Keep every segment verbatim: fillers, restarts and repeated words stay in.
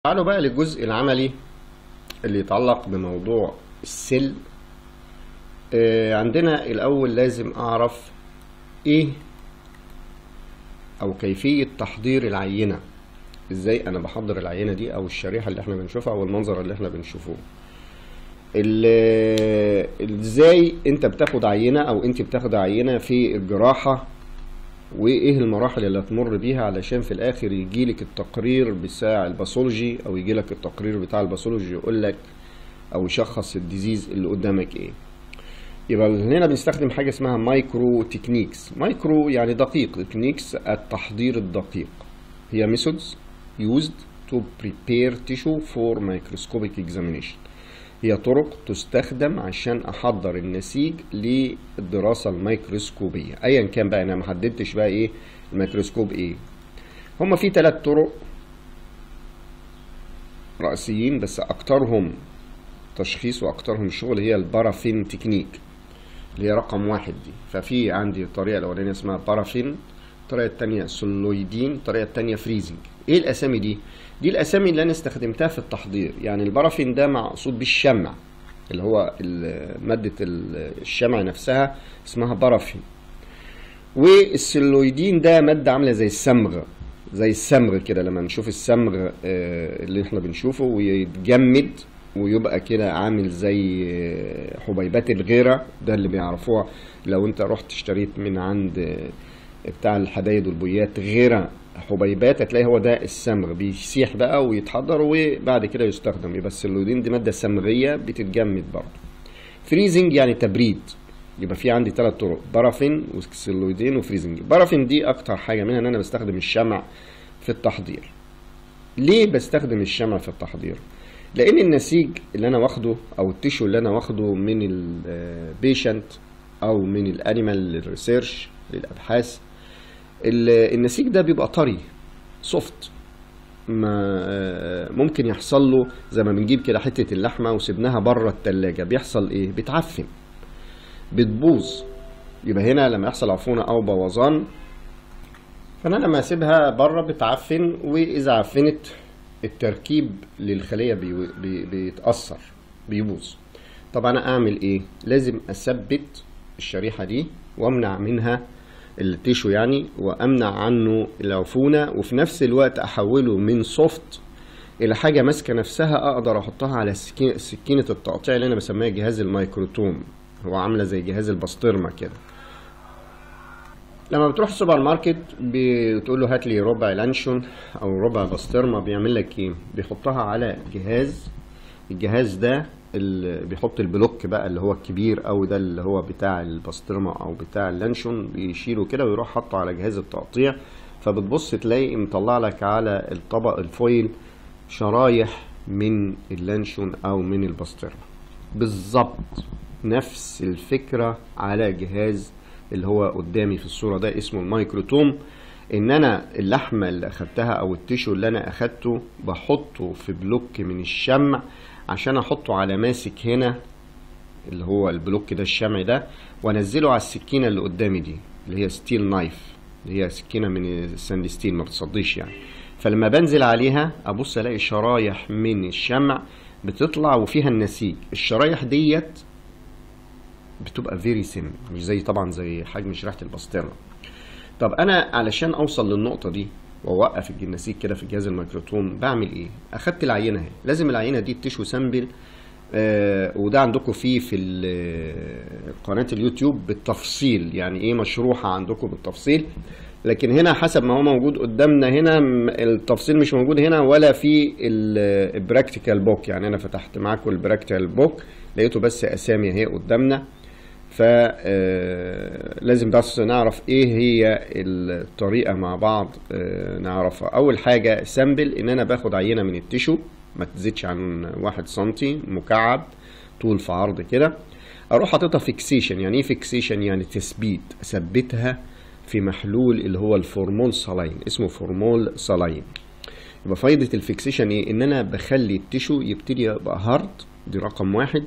تعالوا بقى للجزء العملي اللي يتعلق بموضوع السل. آه عندنا الأول لازم أعرف إيه أو كيفية تحضير العينة. إزاي أنا بحضر العينة دي أو الشريحة اللي إحنا بنشوفها أو المنظر اللي إحنا بنشوفه. إزاي أنت بتاخد عينة أو أنت بتاخد عينة في الجراحة، وايه المراحل اللي هتمر بيها علشان في الاخر يجيلك التقرير بتاع الباثولوجي او يجيلك التقرير بتاع الباثولوجي يقول لك او يشخص الديزيز اللي قدامك ايه. يبقى هنا بنستخدم حاجه اسمها مايكرو تكنيكس. مايكرو يعني دقيق، تكنيكس التحضير الدقيق. هي ميثودز used to prepare tissue for microscopic examination. هي طرق تستخدم عشان احضر النسيج للدراسه الميكروسكوبيه ايا كان بقى. انا ما حددتش بقى ايه الميكروسكوب ايه. هما في ثلاث طرق رئيسيين بس اكترهم تشخيص واكترهم شغل هي البارافين تكنيك اللي هي رقم واحد دي. ففي عندي الطريقه الاولانيه اسمها بارافين، الطريقه الثانيه سولويدين، الطريقه الثانيه فريزنج. ايه الاسامي دي؟ دي الاسامي اللي انا استخدمتها في التحضير. يعني البارافين ده مقصود بالشمع اللي هو ماده الشمع نفسها اسمها بارافين، والسلويدين ده ماده عامله زي الصمغ، زي الصمغ كده. لما نشوف الصمغ اللي احنا بنشوفه ويتجمد ويبقى كده عامل زي حبيبات الغيره، ده اللي بيعرفوها لو انت رحت اشتريت من عند بتاع الحدايد والبويات غيره حبيبات هتلاقي هو ده الصمغ، بيسيح بقى ويتحضر وبعد كده يستخدم. يبقى السلويدين دي ماده صمغيه بتتجمد برضه. فريزنج يعني تبريد. يبقى في عندي ثلاث طرق، بارافين وسلويدين وفريزنج. بارافين دي اكتر حاجه منها ان انا بستخدم الشمع في التحضير. ليه بستخدم الشمع في التحضير؟ لان النسيج اللي انا واخده او التيشو اللي انا واخده من البيشنت او من الانيمال ريسيرش للابحاث، النسيج ده بيبقى طري سوفت، ما ممكن يحصل له زي ما بنجيب كده حته اللحمه وسيبناها بره التلاجة بيحصل ايه؟ بتعفن، بتبوظ. يبقى هنا لما يحصل عفونه او بوظان، فانا لما اسيبها بره بتعفن، واذا عفنت التركيب للخليه بي بي بيتاثر، بيبوظ. طب انا اعمل ايه؟ لازم اثبت الشريحه دي وامنع منها التيشو يعني، وامنع عنه العفونه، وفي نفس الوقت احوله من سوفت الى حاجه ماسكه نفسها اقدر احطها على سكينه التقطيع اللي انا بسميها جهاز الميكروتوم. هو عامله زي جهاز البسطرمه كده. لما بتروح السوبر ماركت بتقول له هات لي ربع لانشون او ربع بسطرمه، بيعمل لك ايه؟ بيحطها على جهاز. الجهاز ده اللي بيحط البلوك بقى اللي هو الكبير او ده اللي هو بتاع البسطرمه او بتاع اللانشون، بيشيله كده ويروح حاطه على جهاز التقطيع. فبتبص تلاقي مطلع لك على الطبق الفويل شرايح من اللانشون او من البسطرمه. بالظبط نفس الفكره على جهاز اللي هو قدامي في الصوره ده اسمه الميكروتوم. ان انا اللحمه اللي اخدتها او التيشو اللي انا اخدته بحطه في بلوك من الشمع عشان احطه على ماسك هنا اللي هو البلوك ده الشمع ده، وانزله على السكينه اللي قدامي دي اللي هي ستيل نايف، اللي هي سكينه من الساند ستيل ما بتصديش يعني. فلما بنزل عليها ابص الاقي شرايح من الشمع بتطلع وفيها النسيج. الشرايح ديت بتبقى فيري سن، مش زي طبعا زي حجم شريحه البسطرمه. طب انا علشان اوصل للنقطه دي واوقف النسيج كده في جهاز الميكروتوم بعمل ايه؟ اخدت العينه اهي، لازم العينه دي تشو سامبل، آه وده عندكم فيه في قناه اليوتيوب بالتفصيل، يعني ايه مشروحه عندكم بالتفصيل. لكن هنا حسب ما هو موجود قدامنا هنا التفصيل مش موجود هنا ولا في البراكتيكال بوك. يعني انا فتحت معاكم البراكتيكال بوك لقيته بس اسامي اهي قدامنا. فلازم بس نعرف ايه هي الطريقة مع بعض نعرفها. اول حاجة سامبل، ان انا باخد عينة من التيشو ما تزيدش عن واحد سنتي مكعب طول في عرض كده، اروح حاططها فيكسيشن. يعني ايه فيكسيشن؟ يعني تثبيت، اثبتها في محلول اللي هو الفورمول صلاين، اسمه فورمول صلاين. يبقى فايدة الفيكسيشن ايه؟ ان انا بخلي التيشو يبتدي يبقى هارد، دي رقم واحد.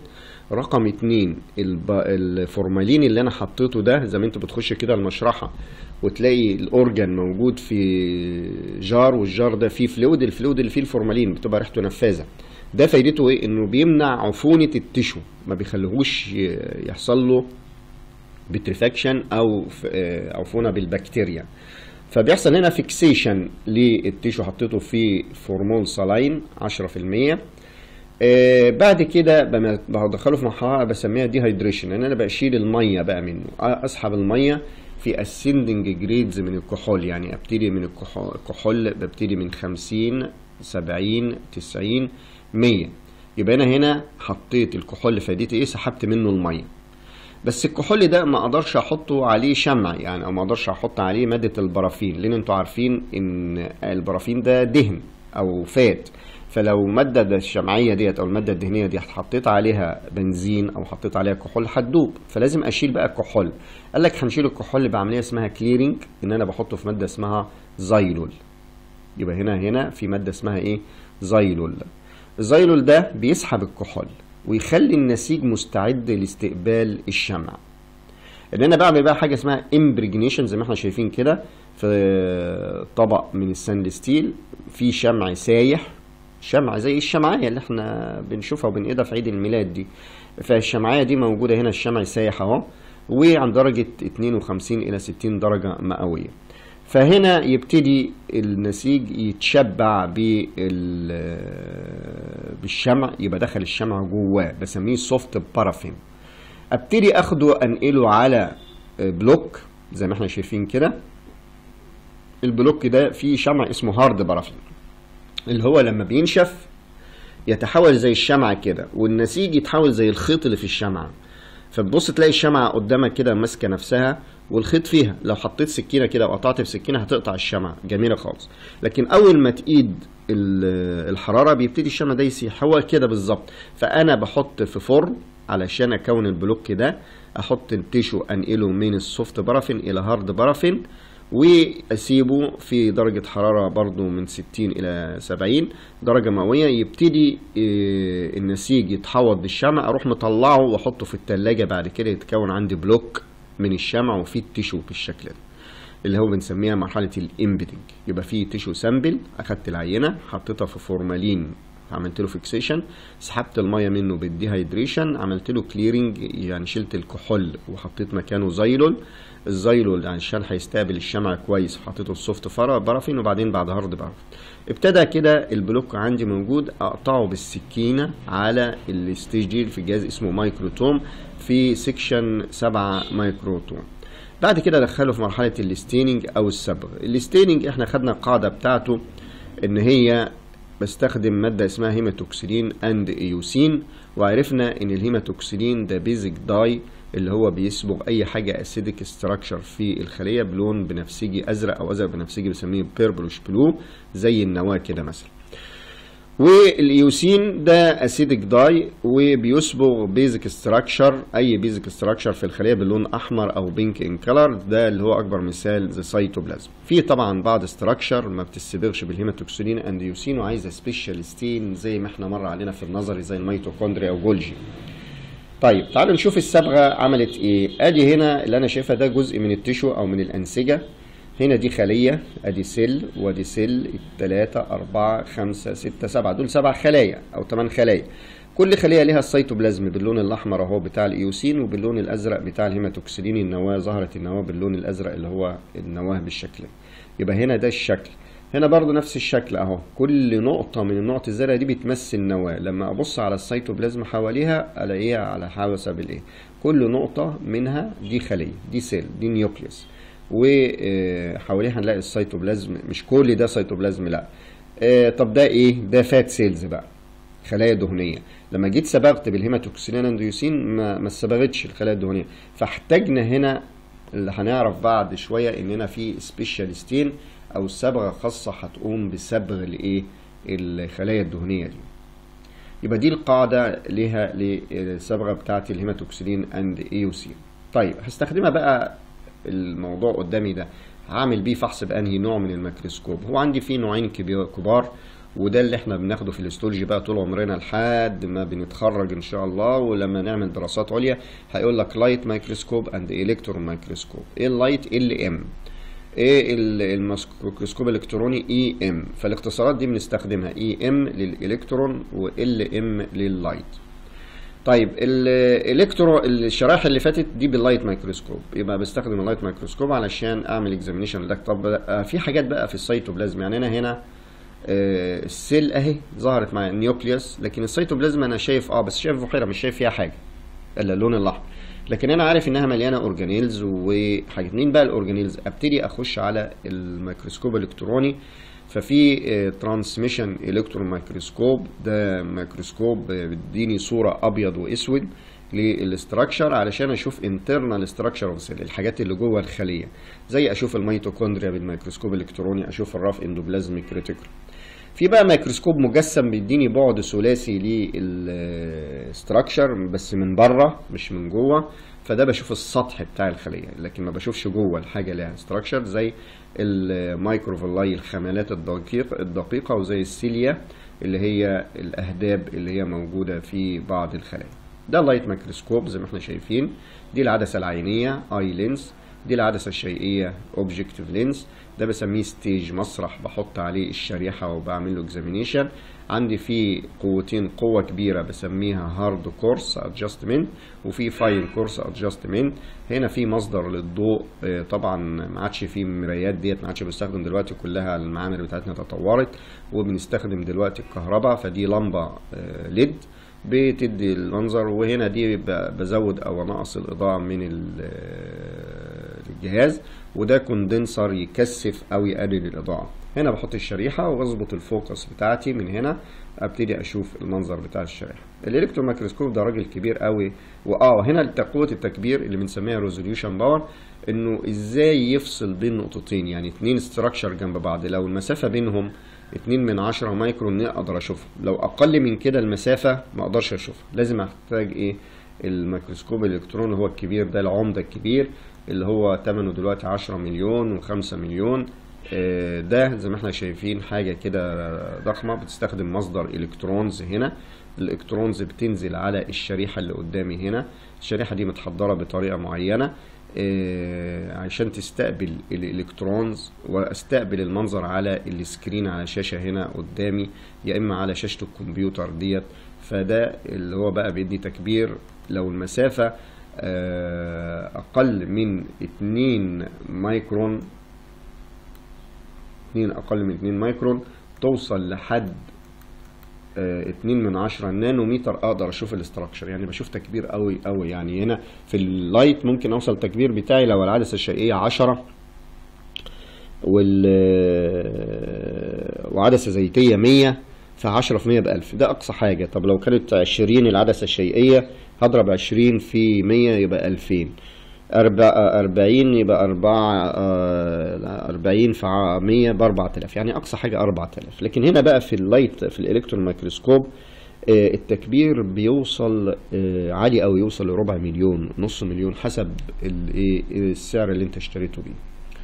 رقم اتنين الفورمالين اللي انا حطيته ده، زي ما انت بتخش كده المشرحة وتلاقي الاورجان موجود في جار، والجار ده فيه فلويد، الفلويد اللي فيه الفورمالين بتبقى ريحته نفاذة. ده فايدته ايه؟ انه بيمنع عفونة التشو، ما بيخليهوش يحصل له بتريفاكشن او عفونة بالبكتيريا. فبيحصل هنا فيكسيشن للتيشو، حطيته في فورمول سلاين عشرة في المية. آه بعد كده بدخله في مرحله بسميها دي هيدريشن، ان انا بشيل الميه بقى منه، اسحب الميه في اسندنج جريدز من الكحول. يعني ابتدي من الكحول، ببتدي من خمسين سبعين تسعين مية. يبقى انا هنا حطيت الكحول، فايدتي ايه؟ سحبت منه الميه. بس الكحول ده ما اقدرش احطه عليه شمع يعني، او ما اقدرش احط عليه ماده البرافين، لان انتوا عارفين ان البرافين ده دهن او فات. فلو الماده الشمعيه ديت او الماده الدهنيه دي حطيت عليها بنزين او حطيت عليها كحول هتدوب، فلازم اشيل بقى الكحول. قال لك هنشيل الكحول بعمليه اسمها كليرنج، ان انا بحطه في ماده اسمها زايلول. يبقى هنا هنا في ماده اسمها ايه؟ زايلول. الزايلول ده بيسحب الكحول ويخلي النسيج مستعد لاستقبال الشمع. ان انا بعمل بقى حاجه اسمها امبريجنيشن، زي ما احنا شايفين كده في طبق من الساند ستيل، في شمع سايح، شمع زي الشمعيه اللي احنا بنشوفها وبنقيدها في عيد الميلاد دي. فالشمعيه دي موجوده هنا، الشمع سايح اهو، وعند درجه اتنين وخمسين الى ستين درجه مئويه. فهنا يبتدي النسيج يتشبع بالشمع، يبقى دخل الشمع جواه، بسميه سوفت بارافين. ابتدي اخده انقله على بلوك زي ما احنا شايفين كده. البلوك ده فيه شمع اسمه هارد بارافين، اللي هو لما بينشف يتحول زي الشمعة كده، والنسيج يتحول زي الخيط اللي في الشمعة. فتبص تلاقي الشمعة قدامك كده ماسكة نفسها والخيط فيها، لو حطيت سكينة كده وقطعت بسكينة هتقطع الشمعة، جميلة خالص. لكن أول ما تقيد الحرارة بيبتدي الشمع ده يسيح، هو كده بالظبط. فأنا بحط في فرن علشان أكون البلوك ده، أحط التيشو أنقله من السوفت بارافين إلى هارد بارافين، واسيبه في درجة حرارة برضو من ستين الى سبعين درجة مئوية. يبتدي النسيج يتحوط بالشمع، اروح مطلعه واحطه في التلاجة. بعد كده يتكون عندي بلوك من الشمع وفيه التيشو بالشكل ده، اللي هو بنسميها مرحلة الامبيدنج. يبقى فيه تيشو سامبل، اخدت العينة حطيتها في فورمالين، عملت له فيكسيشن، سحبت الميه منه بالديهايدريشن، عملت له كليرنج يعني شلت الكحول وحطيت مكانه زايلول. الزايلول عشان هيستقبل الشمع كويس، حطيته السوفت بارافين، وبعدين بعد هارد بارافين. ابتدى كده البلوك عندي موجود، اقطعه بالسكينه على الستيج دي في جهاز اسمه مايكروتوم في سيكشن سبعة مايكروتوم. بعد كده ادخله في مرحله الستيننج او الصبغ. الستيننج احنا خدنا القاعده بتاعته ان هي بستخدم مادة اسمها هيماتوكسيلين اند ايوسين، وعرفنا ان الهيماتوكسيلين ده بيزك داي اللي هو بيصبغ اي حاجة اسيدك ستراكشر في الخلية بلون بنفسجي ازرق او ازرق بنفسجي، بنسميه بيربلوش بلو زي النواة كده مثلا. والايوسين ده اسيدك داي وبيصبغ بيزك ستراكشر، اي بيزك ستراكشر في الخليه باللون احمر او بينك ان كلر، ده اللي هو اكبر مثال ذا سيتوبلازم. في طبعا بعض ستراكشر ما بتتصبغش بالهيماتوكسيلين اند ايوسين وعايزه سبيشال ستين زي ما احنا مر علينا في النظري زي الميتوكوندريا او جولجي. طيب تعالوا نشوف الصبغه عملت ايه. ادي هنا اللي انا شايفها ده جزء من التيشو او من الانسجه. هنا دي خلية، ادي سيل وادي سيل، تلاتة اربعة خمسة ستة سبعة، دول سبع خلايا او تمن خلايا. كل خلية ليها السيتوبلازم باللون الاحمر اهو بتاع الايوسين، وباللون الازرق بتاع الهيماتوكسيلين النواة، ظهرت النواة باللون الازرق اللي هو النواة بالشكل. يبقى هنا ده الشكل. هنا برضو نفس الشكل اهو، كل نقطة من النقط الزرقاء دي بتمثل نواة. لما ابص على السيتوبلازم حواليها الاقيها على حسب الايه، كل نقطة منها دي خلية، دي سيل، دي نيوكليوس، وحواليها هنلاقي السيتوبلازم. مش كل ده سيتوبلازم، لا. آه طب ده ايه؟ ده فات سيلز بقى، خلايا دهنيه. لما جيت صبغت بالهيماتوكسيلين اند ايوسين ما ما صبغتش الخلايا الدهنيه، فاحتاجنا هنا اللي هنعرف بعد شويه اننا في سبيشال ستين او صبغه خاصه هتقوم بصبغ الايه؟ الخلايا الدهنيه دي. يبقى دي القاعده ليها للصبغه بتاعت الهيماتوكسيلين اند ايوسين. طيب هستخدمها بقى. الموضوع قدامي ده هعمل بيه فحص بأنهي نوع من الميكروسكوب. هو عندي فيه نوعين كبار، وده اللي احنا بناخده في الاستولوجي بقى طول عمرنا لحد ما بنتخرج ان شاء الله، ولما نعمل دراسات عليا هيقول لك لايت مايكروسكوب اند الكترون مايكروسكوب. ايه اللايت؟ ال ام. ايه الميكروسكوب الالكتروني؟ اي ام. فالاختصارات دي بنستخدمها اي ام للالكترون وال ام لللايت. طيب الالكترو الشرائح اللي فاتت دي باللايت مايكروسكوب، يبقى بستخدم اللايت مايكروسكوب علشان اعمل اكزامينيشن لده. طب في حاجات بقى في السيتوبلازم، يعني انا هنا آه السيل اهي ظهرت مع النيوكليوس، لكن السيتوبلازم انا شايف اه بس شايف بحيره مش شايف فيها حاجه الا اللون الاحمر، لكن انا عارف انها مليانه اورجانيلز وحاجات. مين بقى الاورجانيلز؟ ابتدي اخش على الميكروسكوب الالكتروني. ففي ترانسميشن الكترون ميكروسكوب، ده ميكروسكوب بيديني صوره ابيض واسود للاستراكشر علشان اشوف انترنال ستراكشر اوف سيل، الحاجات اللي جوه الخليه، زي اشوف الميتوكوندريا بالميكروسكوب الالكتروني، اشوف الراف اندوبلازميك ريتيكولوم. في بقى ميكروسكوب مجسم بيديني بعد ثلاثي للستراكشر بس من بره مش من جوه، فده بشوف السطح بتاع الخليه لكن ما بشوفش جوه الحاجه لها ستراكشر، زي المايكروفيلاي الخمالات الدقيقه الدقيقه وزي السيليا اللي هي الاهداب اللي هي موجوده في بعض الخلايا. ده اللايت ميكروسكوب زي ما احنا شايفين. دي العدسه العينيه اي لينس، دي العدسه الشيئيه اوبجكتيف لينس، ده بسميه ستيج مسرح بحط عليه الشريحه وبعمل له اكزامينيشن. عندي فيه قوتين، قوه كبيره بسميها هارد كورس ادجستمنت وفي فاين كورس ادجستمنت. هنا في مصدر للضوء، طبعا ما عادش فيه مرايات ديت، ما عادش بنستخدم دلوقتي، كلها المعامل بتاعتنا تطورت وبنستخدم دلوقتي الكهرباء، فدي لمبه ليد بتدي المنظر. وهنا دي بزود او انقص الاضاءه من الجهاز، وده كوندنسر يكثف او يقلل الاضاءه. هنا بحط الشريحه واظبط الفوكس بتاعتي من هنا، ابتدي اشوف المنظر بتاع الشريحه. الالكترون ميكروسكوب ده راجل كبير قوي، واه هنا قوه التكبير اللي بنسميها ريزوليوشن باور، انه ازاي يفصل بين نقطتين، يعني اتنين ستراكشر جنب بعض لو المسافه بينهم اتنين من عشرة مايكرون اقدر اشوفها، لو اقل من كده المسافه ما اقدرش اشوفها، لازم احتاج ايه؟ الميكروسكوب الالكتروني هو الكبير ده، العمده الكبير اللي هو ثمنه دلوقتي عشرة مليون وخمسة مليون. ده زي ما احنا شايفين حاجه كده ضخمه، بتستخدم مصدر الكترونز. هنا الالكترونز بتنزل على الشريحه اللي قدامي هنا، الشريحه دي متحضره بطريقه معينه عشان تستقبل الالكترونز، واستقبل المنظر على السكرين على شاشه هنا قدامي، يا اما على شاشه الكمبيوتر ديت. فده اللي هو بقى بيدي تكبير لو المسافه اقل من اتنين مايكرون، اتنين اقل من اتنين مايكرون توصل لحد اتنين من عشرة نانومتر اقدر اشوف الاستراكشر، يعني بشوف تكبير قوي قوي. يعني هنا في اللايت ممكن اوصل التكبير بتاعي لو العدسه الشيئيه عشرة وال وعدسه زيتيه مية، فعشرة في مية بألف، ده اقصى حاجه. طب لو كانت عشرين العدسه الشيئيه هضرب عشرين في مية يبقى ألفين، أربعين يبقى أربعة، أربعين في مية بأربعة آلاف، يعني أقصى حاجة أربعة آلاف. لكن هنا بقى في اللايت في الإلكترون ميكروسكوب التكبير بيوصل عالي أوي، يوصل لربع مليون، نص مليون، حسب السعر اللي أنت اشتريته بيه.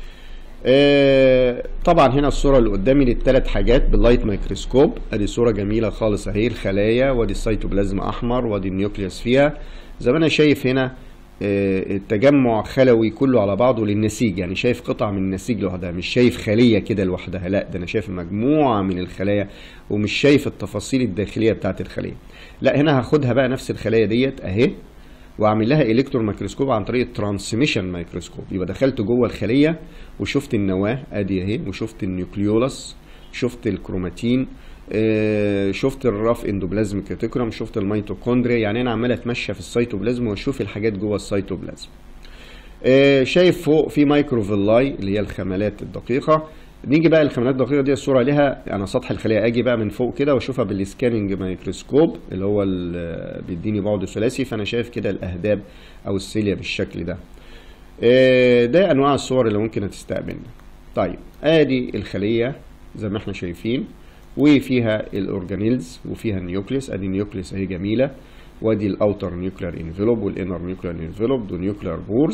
طبعا هنا الصورة اللي قدامي للثلاث حاجات باللايت ميكروسكوب، ادي صورة جميلة خالص اهي، الخلايا وادي السيتوبلازم احمر وادي النيوكليوس فيها. زي ما انا شايف هنا التجمع خلوي كله على بعضه للنسيج، يعني شايف قطعة من النسيج لوحدها، مش شايف خلية كده لوحدها، لا ده انا شايف مجموعة من الخلايا ومش شايف التفاصيل الداخلية بتاعت الخلية. لا هنا هاخدها بقى نفس الخلايا ديت اهي واعمل لها الكترون ميكروسكوب عن طريق الترانسميشن ميكروسكوب، يبقى دخلت جوه الخليه وشفت النواه ادي اهي، وشفت النيوكليولس، شفت الكروماتين، آه شفت الراف اندوبلازميك ريتيكولوم، شفت الميتوكوندريا. يعني انا عمال اتمشى في السيتوبلازم واشوف الحاجات جوه السيتوبلازم. آه شايف فوق في مايكروفيلاي اللي هي الخمالات الدقيقه. نيجي بقى الخمالات الدقيقه دي الصوره لها يعني سطح الخليه، اجي بقى من فوق كده واشوفها بالسكاننج ميكروسكوب اللي هو اللي بيديني بعد ثلاثي، فانا شايف كده الاهداب او السيليا بالشكل ده. ده انواع الصور اللي ممكن هتستقبلنا. طيب ادي الخليه زي ما احنا شايفين، وفيها الاورجانيلز وفيها النيوكليس، ادي النيوكليس اهي جميله، وادي الاوتر نيوكلير انفلوب والانر نيوكلير انفلوب، دول نيوكلير بورز.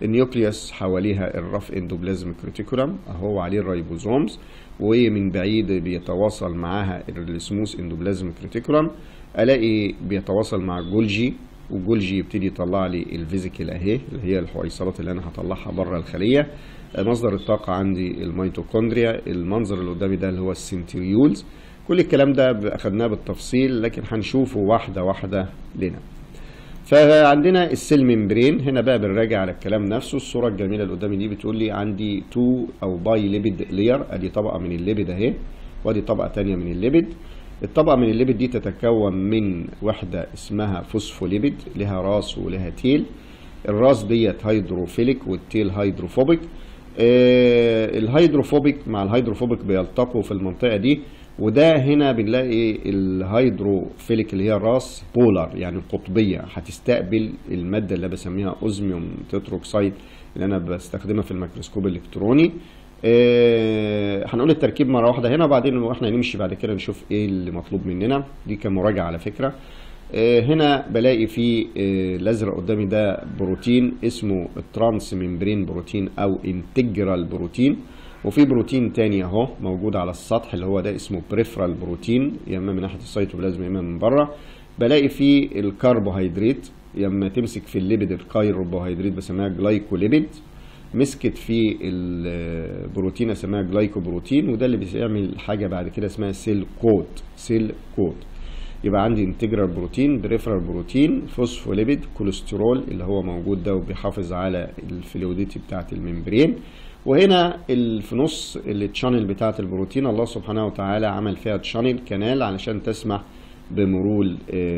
النيوكليوس حواليها الرف اندوبلازميك ريتيكولم اهو عليه الريبوزومز، ومن بعيد بيتواصل معاها السموث اندوبلازميك ريتيكولم. الاقي بيتواصل مع جولجي، وجولجي يبتدي يطلع لي الفيزيكال اهي اللي هي الحويصلات اللي انا هطلعها بره الخليه. مصدر الطاقه عندي الميتوكوندريا، المنظر اللي قدامي ده اللي هو السنتريولز. كل الكلام ده اخدناه بالتفصيل لكن هنشوفه واحده واحده لنا. فعندنا السيل ممبرين، هنا بقى بنراجع على الكلام نفسه. الصوره الجميله اللي قدامي دي بتقول لي عندي تو او باي ليبيد لير، ادي طبقه من الليبيد اهي وادي طبقه ثانيه من الليبيد. الطبقه من الليبيد دي تتكون من وحده اسمها فوسفوليبيد لها راس ولها تيل. الراس ديت هيدروفيليك والتيل هيدروفوبيك. آه الهيدروفوبيك مع الهيدروفوبيك بيلتقوا في المنطقه دي، وده هنا بنلاقي الهيدروفيليك اللي هي الراس بولار يعني قطبيه، هتستقبل الماده اللي بسميها اوزميوم تتروكسيد اللي انا بستخدمها في الميكروسكوب الالكتروني. آه هنقول التركيب مره واحده هنا وبعدين واحنا نمشي بعد كده نشوف ايه اللي مطلوب مننا. دي كمراجعه على فكره. آه هنا بلاقي في آه الازرق قدامي ده بروتين اسمه الترانس ممبرين بروتين او انتجرال بروتين، وفي بروتين تاني اهو موجود على السطح اللي هو ده اسمه بريفرال بروتين، يا اما من ناحيه السيتوبلازم يا اما من بره. بلاقي في الكربوهيدرات، يا اما تمسك في الليبيد الكربوهيدرات بسميها جلايكوليبيد، مسكت في البروتين اسمها جلايكوبروتين، وده اللي بيعمل حاجه بعد كده اسمها سيل كود. سيل كود يبقى عندي انتجرال بروتين، بريفرال بروتين، فوسفوليبيد، كوليسترول اللي هو موجود ده وبيحافظ على الفلويديتي بتاعه الممبرين. وهنا في نص التشانل بتاعه البروتين الله سبحانه وتعالى عمل فيها تشانل كانال علشان تسمح بمرور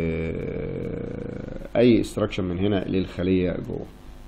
اي استراكشن من هنا للخليه جوه.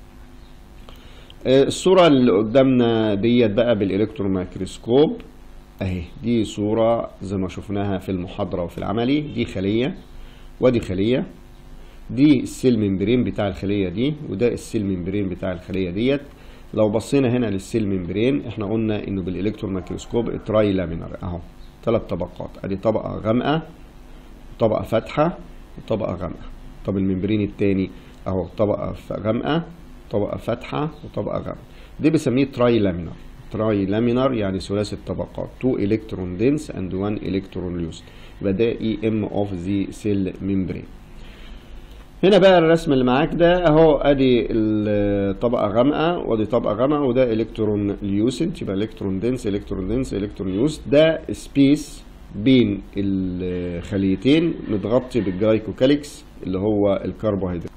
الصوره اللي قدامنا ديت بقى بالالكترون ميكروسكوب اهي، دي صوره زي ما شفناها في المحاضره وفي العملي. دي خليه ودي خليه، دي السيل ممبرين بتاع الخليه دي وده السيل ممبرين بتاع الخليه ديت. لو بصينا هنا للسيل ممبرين احنا قلنا انه بالالكترون ميكروسكوب تراي لامينر اهو ثلاث طبقات، ادي طبقه غامقه طبقه فاتحه وطبقه غامقه. طب الممبرين الثاني اهو طبقه غامقه طبقه فاتحه وطبقه غامقه، دي بنسميه تراي لامينر. تراي لامينر يعني ثلاثي الطبقات، تو الكترون دينس اند وان الكترون لوس، يبقى ده اي ام اوف ذا سيل ممبرين. هنا بقى الرسم اللي معاك ده اهو، ادي الطبقه غامقه وادي طبقه غامقه وده الكترون ليوسنت، يبقى الكترون دنس الكترون دنس الكترون ليوس. ده سبيس بين الخليتين متغطي بالجلايكوكاليكس اللي هو الكربوهيدرات.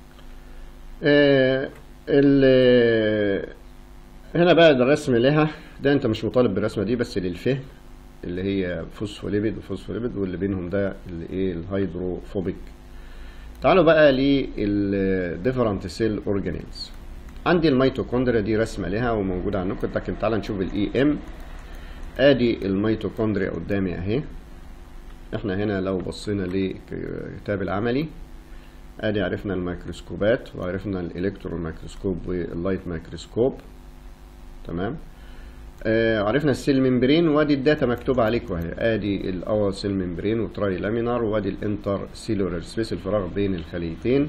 آه هنا بقى ده الرسم لها، ده انت مش مطالب بالرسمه دي بس للفهم، اللي هي فوسفوليبيد وفوسفوليبيد واللي بينهم ده اللي ايه الهيدروفوبيك. تعالوا بقى للديفرنت سيل اورجانيلز. عندي الميتوكوندريا دي رسمه لها وموجوده عندكم، لكن تعالى نشوف الاي ام. ادي الميتوكوندريا قدامي اهي. احنا هنا لو بصينا للكتاب العملي ادي عرفنا الميكروسكوبات وعرفنا الالكترون ميكروسكوب واللايت ميكروسكوب، تمام. آه عرفنا السيل ممبرين وادي الداتا مكتوبه عليكم اهي. ادي الاول سيل ممبرين وتراي لامينار وادي الانتر سيلولار سبيس الفراغ بين الخليتين.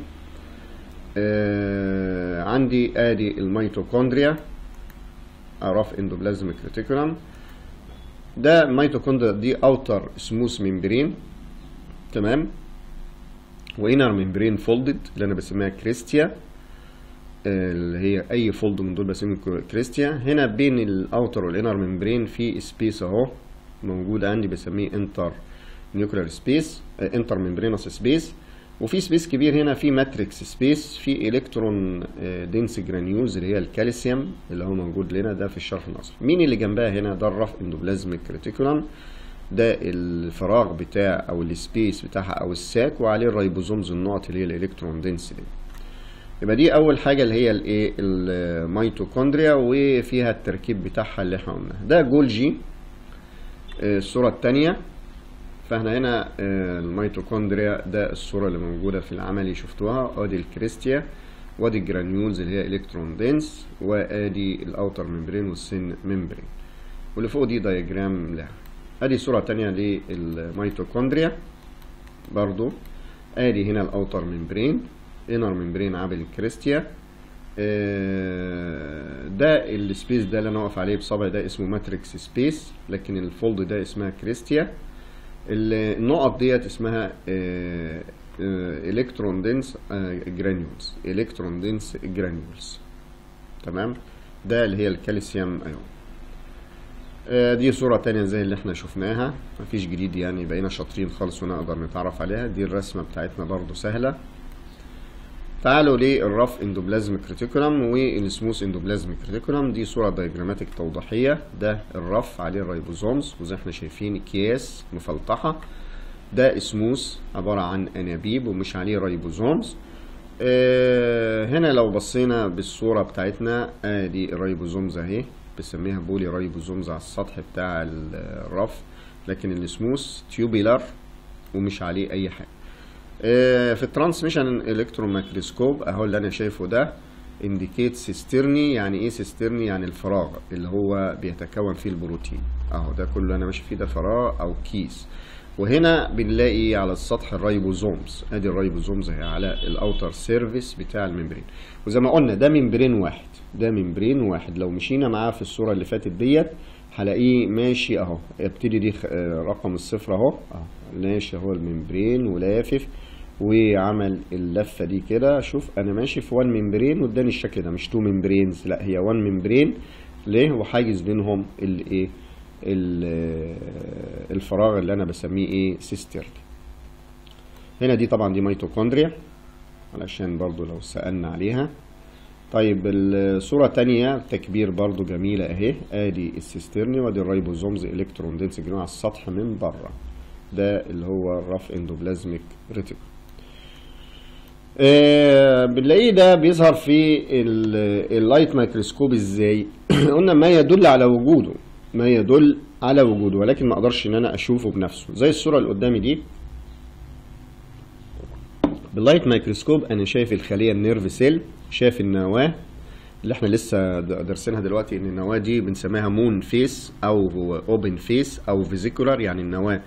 آه عندي ادي الميتوكوندريا اعراف اندوبلازميك ريتيكولم. ده الميتوكوندريا دي اوتر سموث ممبرين، تمام، وانر ممبرين فولدد اللي انا بسميها كريستيا، اللي هي اي فولد من دول بسميه كريستيا. هنا بين الاوتر والانر ممبرين في سبيس اهو موجود عندي بسميه انتر نيوكلير سبيس، انتر ممبرينوس سبيس. وفي سبيس كبير هنا في ماتريكس سبيس في الكترون دينس جرانيولز اللي هي الكالسيوم اللي هو موجود لنا ده في الشرح النصفي. مين اللي جنبها هنا؟ ده الرف اندوبلازميك ريتيكولم، ده الفراغ بتاع او السبيس بتاعها او الساك، وعليه الريبوزومز النقط اللي هي الالكترون دينس دي. يبقى دي اول حاجه اللي هي الايه الميتوكوندريا وفيها التركيب بتاعها اللي احنا قلناه. ده جولجي الصوره الثانيه. فاحنا هنا الميتوكوندريا ده الصوره اللي موجوده في العملي شفتوها، ادي الكريستيا وادي الجرانيولز اللي هي الكترون دينس وادي الاوتر ممبرين والسن ممبرين، واللي فوق دي دايجرام لها. ادي صوره ثانيه للميتوكوندريا برضو. ادي هنا الاوتر ممبرين، انر ممبرين عامل الكريستيا ده السبيس ده اللي انا واقف عليه بصبعي ده اسمه ماتريكس سبيس، لكن الفولد ده اسمها كريستيا. النقط ديت اسمها الكترون دنس جرانيولز، الكترون دنس جرانيولز. تمام، ده اللي هي الكالسيوم ايون. دي صورة تانية زي اللي احنا شفناها، مفيش جديد يعني، بقينا شاطرين خالص ونقدر نتعرف عليها. دي الرسمة بتاعتنا برضو سهلة. تعالوا للرف اندوبلازميك ريتيكولم والسموث اندوبلازميك ريتيكولم. دي صورة دايجراماتيك توضيحية. ده الرف عليه الريبوزومز وزي احنا شايفين اكياس مفلطحة. ده سموث عبارة عن انابيب ومش عليه ريبوزومز. اه هنا لو بصينا بالصورة بتاعتنا ادي آه الريبوزومز اهي، بنسميها بولي ريبوزومز على السطح بتاع الرف، لكن السموث تيوبيلر ومش عليه اي حاجة. في الترانسميشن الكترون مايكروسكوب اهو اللي انا شايفه ده انديكيت سيسترني. يعني ايه سيسترني؟ يعني الفراغ اللي هو بيتكون فيه البروتين. اهو ده كله انا ماشي فيه ده فراغ او كيس. وهنا بنلاقي على السطح الريبوزومز، ادي الريبوزومز اهي على الاوتر سيرفيس بتاع الممبرين. وزي ما قلنا ده ممبرين واحد، ده ممبرين واحد. لو مشينا معاه في الصوره اللي فاتت ديت هلاقيه ماشي اهو، ابتدي دي رقم الصفر اهو اهو ماشي اهو الممبرين ولافف وعمل اللفه دي كده. شوف انا ماشي في وان ممبرين واداني الشكل ده، مش تو ممبرينز، لا هي وان ممبرين. ليه؟ وحاجز بينهم الايه الفراغ اللي انا بسميه ايه سيسترن. هنا دي طبعا دي ميتوكوندريا علشان برضو لو سألنا عليها. طيب الصورة تانية تكبير برضو جميلة اهي، ادي السيسترني وادي الريبوزومز الكترون دنس جنوع على السطح من بره. ده اللي هو الرف اندوبلازميك ريتيكول. آه بنلاقيه ده بيظهر في اللايت مايكروسكوب ازاي؟ قلنا ما يدل على وجوده، ما يدل على وجوده، ولكن ما اقدرش ان انا اشوفه بنفسه. زي الصورة اللي قدامي دي باللايت مايكروسكوب انا شايف الخلية النيرف سيل، شايف النواة اللي احنا لسه درسينها دلوقتي، ان النواة دي بنسميها مون فيس او اوبن فيس او فيزيكولار، يعني النواة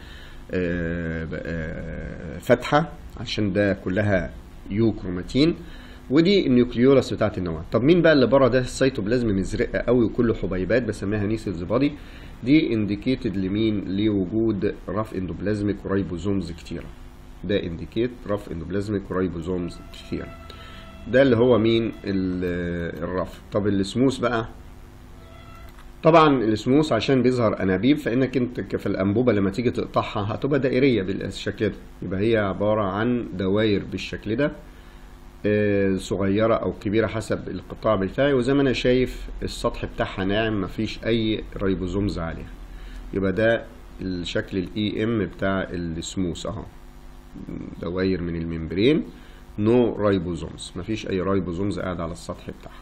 فاتحة عشان ده كلها يو كروماتين. ودي النيوكليولاس بتاعت النواة. طب مين بقى اللي بره ده؟ السيتوبلازم مزرقه قوي وكله حبيبات بسميها نيسلز بادي. دي انديكيتد لمين؟ لوجود رف اندوبلازميك ورايبوزومز كتيره. ده انديكيت رف اندوبلازميك ورايبوزومز كتيره. ده اللي هو مين؟ الرف. طب السموث بقى، طبعا السموث عشان بيظهر انابيب، فانك انت في الانبوبه لما تيجي تقطعها هتبقى دائريه بالشكل ده، يبقى هي عباره عن دوائر بالشكل ده، صغيره او كبيره حسب القطاع بتاعي. وزي ما انا شايف السطح بتاعها ناعم مفيش اي ريبوزومز عليها، يبقى ده الشكل الاي ام بتاع السموث اهو، دوائر من الممبرين، نو ريبوزومز، مفيش اي ريبوزومز قاعد على السطح بتاعها.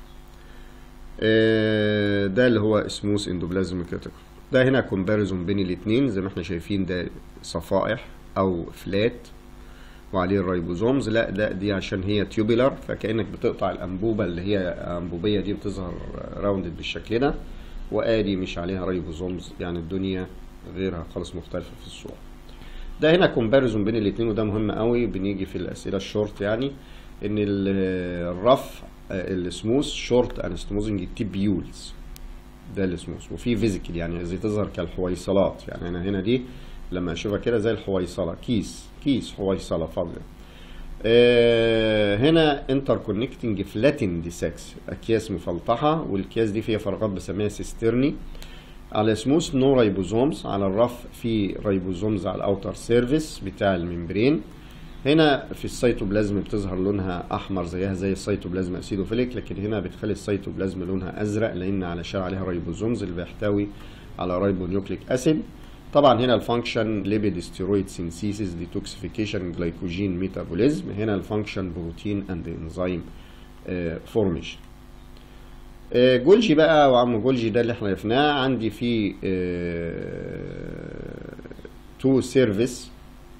ده اللي هو سموث اندوبلازميك ريتيكول. ده هنا كومباريزون بين الاثنين، زي ما احنا شايفين ده صفائح او فلات وعليه الريبوزومز، لا ده دي عشان هي تيوبيلر، فكأنك بتقطع الانبوبه اللي هي انبوبيه دي بتظهر راوندد بالشكل ده، وادي مش عليها ريبوزومز، يعني الدنيا غيرها خالص مختلفه في الصوره. ده هنا كومباريزون بين الاثنين، وده مهم قوي بنيجي في الاسئله الشورت، يعني ان الرف السموث شورت انستموزنج تيبيولز، ده السموث، وفي فيزيكال يعني زي تظهر كالحويصلات، يعني انا هنا دي لما اشوفها كده زي الحويصله، كيس كيس حويصله فاضيه. آه هنا انتر كونكتنج فلاتند ساكس، اكياس مفلطحه، والكياس دي فيها فراغات بسميها سيسترني. على سموث نو ريبوزومز، على الرف في ريبوزومز على الاوتر سيرفيس بتاع الممبرين. هنا في السيتوبلازم بتظهر لونها احمر زيها زي السيتوبلازم اسيدوفيليك، لكن هنا بتخلي السيتوبلازم لونها ازرق لان علشان عليها ريبوزومز اللي بيحتوي على ريبونيوكليك اسيد. طبعا هنا الفانكشن ليبيد ستيرويد سينثيسيس ديتوكسيفيكيشن جلايكوجين ميتابوليزم، هنا الفانكشن بروتين اند انزيم فورميشن. جولجي بقى، وعم جولجي ده اللي احنا عرفناه. عندي في تو سيرفيس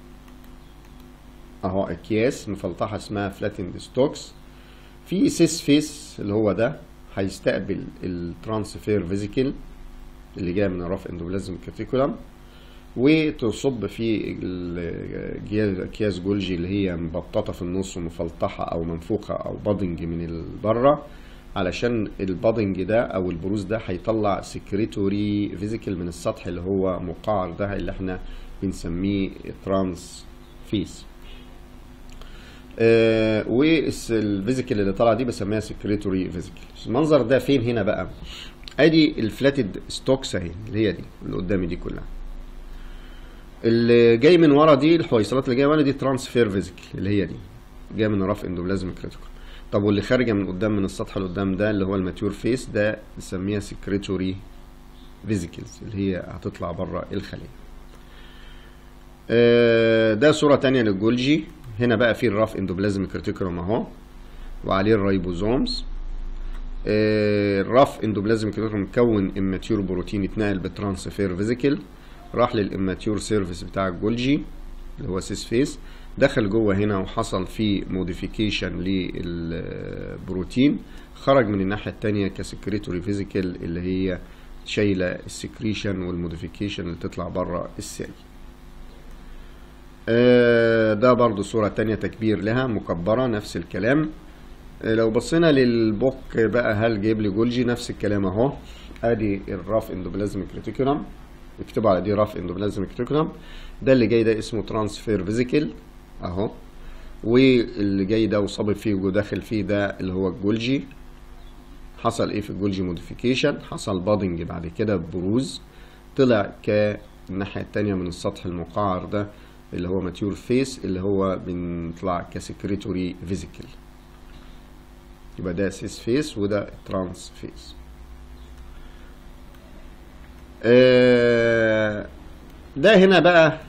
اهو اكياس مفلطحه اسمها فلاتند ستوكس. في سيس فيس اللي هو ده هيستقبل الترانسفير فيزيكال اللي جاي من الرف اندوبلازم كاتيكولم، وتصب في اكياس جولجي اللي هي مبططه في النص ومفلطحه او منفوخه او بادنج من بره، علشان البادنج ده او البروز ده هيطلع سكريتوري فيزيكال من السطح اللي هو مقعر ده اللي احنا بنسميه ترانس فيس. آه والفيزيكال اللي طالعه دي بسميها سكريتوري فيزيكال. المنظر ده فين هنا بقى؟ ادي الفلاتد ستوكس اهي اللي هي دي اللي قدامي دي كلها. اللي جاي من ورا دي الحويصلات اللي جايه ورا دي ترانسفير فيزيكال اللي هي دي جايه من راف اندوبلازميك ريتيكولم. طب واللي خارجه من قدام من السطح اللي قدام ده اللي هو الماتيور فيس ده بنسميها سكريتوري فيزيكلز اللي هي هتطلع بره الخليه. آه ده صوره ثانيه للجولجي. هنا بقى في الراف اندوبلازميك ريتيكولم اهو وعليه الرايبوزومز. آه الراف اندوبلازميك ريتيكولم مكون اماتيور بروتين اتنقل بالترانسفير فيزيكال راح للاماتيور سيرفيس بتاع الجولجي اللي هو سيس فيس، دخل جوه هنا وحصل فيه موديفيكيشن للبروتين، خرج من الناحيه الثانيه كسكريتوري فيزيكال اللي هي شايله السكريشن والموديفيكيشن اللي تطلع بره السيل. ده برضو صوره ثانيه تكبير لها مكبره نفس الكلام. لو بصينا للبوك بقى هل جايب لي جولجي نفس الكلام اهو. ادي الراف اندوبلازميك ريتيكولم اكتبوا على دي راف اندوبلازميك ريتيكولم. ده اللي جاي ده اسمه ترانسفير فيزيكال اهو، واللي جاي ده وصابب فيه وداخل فيه ده اللي هو الجولجي. حصل ايه في الجولجي؟ موديفيكيشن، حصل بادنج بعد كده بروز، طلع كالناحيه الثانيه من السطح المقعر ده اللي هو ماتيور فيس اللي هو بنطلع كسكريتوري فيزيكال. يبقى ده سيس فيس وده ترانس فيس. آه ده هنا بقى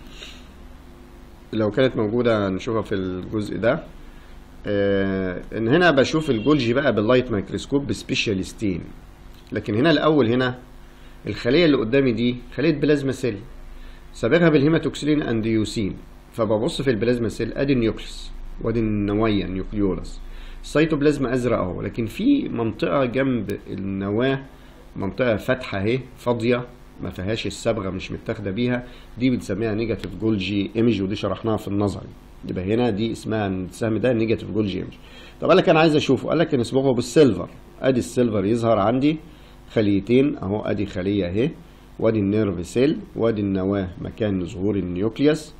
لو كانت موجودة نشوفها في الجزء ده. آه ان هنا بشوف الجولجي بقى باللايت مايكروسكوب بسبيشاليستين، لكن هنا الاول هنا الخلية اللي قدامي دي خلية بلازما سيل سابقها بالهيماتوكسلين انديوسين، فببص في البلازما سيل ادي النيوكليس وادي النوايا نيوكليولس، السيتوبلازما ازرق اهو، لكن في منطقة جنب النواة منطقة فاتحة اهي فاضية ما فيهاش الصبغه مش متاخده بيها، دي بنسميها نيجاتيف جولجي ايمج ودي شرحناها في النظري. يبقى هنا دي اسمها السهم ده نيجاتيف جولجي ايمج. طب قال لك انا عايز اشوفه، قال لك نصبغه بالسيلفر. ادي السيلفر يظهر عندي خليتين اهو، ادي خليه اهي وادي النيرف سيل وادي النواه مكان ظهور النيوكليوس.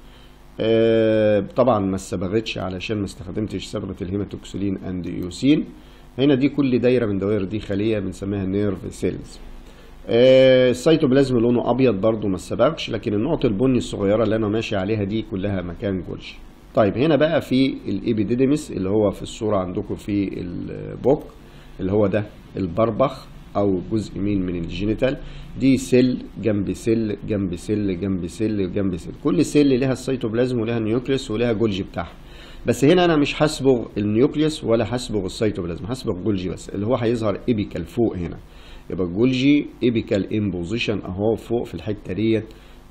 آه طبعا ما استبغتش علشان ما استخدمتش صبغه الهيماتوكسلين اند ايوسين. هنا دي كل دايره من دوائر دي خليه بنسميها نيرف سيلز. آه السيتوبلازم لونه ابيض برضو ما استبغش، لكن النقط البني الصغيره اللي انا ماشي عليها دي كلها مكان جولجي. طيب هنا بقى في الابيديديمس اللي هو في الصوره عندكم في البوك اللي هو ده البربخ او جزء مين من الجينيتال، دي سيل جنب سيل جنب سيل جنب سيل جنب سيل، كل سيل لها السيتوبلازم ولها النيوكليوس ولها جولجي بتاعها. بس هنا انا مش هصبغ النيوكليوس ولا هصبغ السيتوبلازم، هصبغ جولجي بس اللي هو هيظهر ايبيكال فوق هنا. يبقى الجولجي ايبيكال امبوزيشن اهو فوق في الحته ديت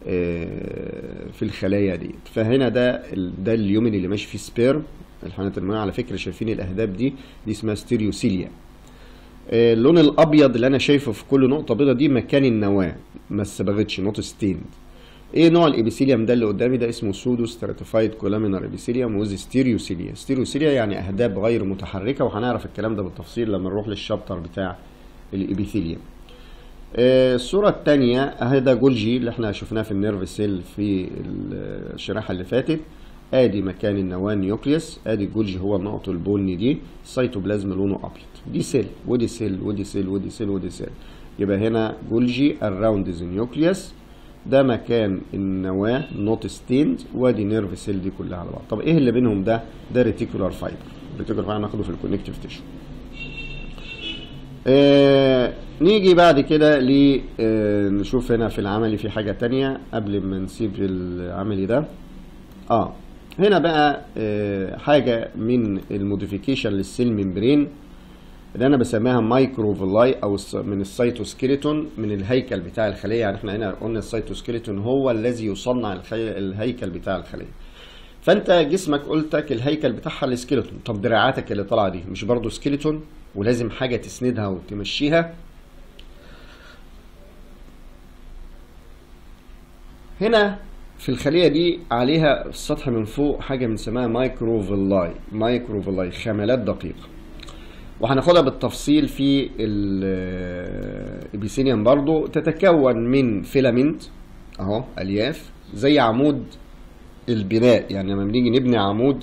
في الخلايا ديت. فهنا ده ده اليومن اللي ماشي فيه سبيرم. الحيوانات المنويه على فكره شايفين الاهداب دي دي اسمها ستيريوسيليا. اللون الابيض اللي انا شايفه في كل نقطه بيضاء دي مكان النواه ما استبغتش نوت ستيند. ايه نوع الابيثيليوم ده اللي قدامي؟ ده اسمه سودو ستراتيفايد كولامينار ابيثيليوم وذ ستيريوسيليا. ستيريوسيليا يعني اهداب غير متحركه، وهنعرف الكلام ده بالتفصيل لما نروح للشابتر بتاع الابيثيليوم. آه الصوره الثانيه اهي ده جولجي اللي احنا شفناه في النيرف سيل في الشريحه اللي فاتت. ادي مكان النواه نيوكليوس، ادي الجولجي هو النقط البني دي، السيتوبلازم لونه ابيض، دي سيل ودي سيل ودي سيل ودي سيل ودي سيل. يبقى هنا جولجي اراوند ذا نيوكليوس، ده مكان النواه نوت ستيند، وادي نيرف سيل دي كلها على بعض. طب ايه اللي بينهم ده؟ ده ريتيكولار فايبر. ريتيكولار فايبر هناخده في الكونكتيف تيشو. آه نيجي بعد كده ل آه نشوف هنا في العملي في حاجه ثانيه قبل ما نسيب العملي ده. اه هنا بقى آه حاجه من الموديفيكيشن للسيل ممبرين اللي انا بسميها مايكروفيلاي او من السيتوسكيلتون من الهيكل بتاع الخليه. يعني احنا هنا قلنا السيتوسكيلتون هو الذي يصنع الهيكل بتاع الخليه. فانت جسمك قلتك الهيكل بتاعها السكيلتون، طب دراعاتك اللي طالعه دي مش برضو سكيلتون ولازم حاجه تسندها وتمشيها؟ هنا في الخليه دي عليها في السطح من فوق حاجه بنسميها مايكروفيلاي. مايكروفيلاي خملات دقيقه. وهناخدها بالتفصيل في الابيثيليوم برضو. تتكون من فيلامنت اهو، الياف زي عمود البناء. يعني لما بنيجي نبني عمود،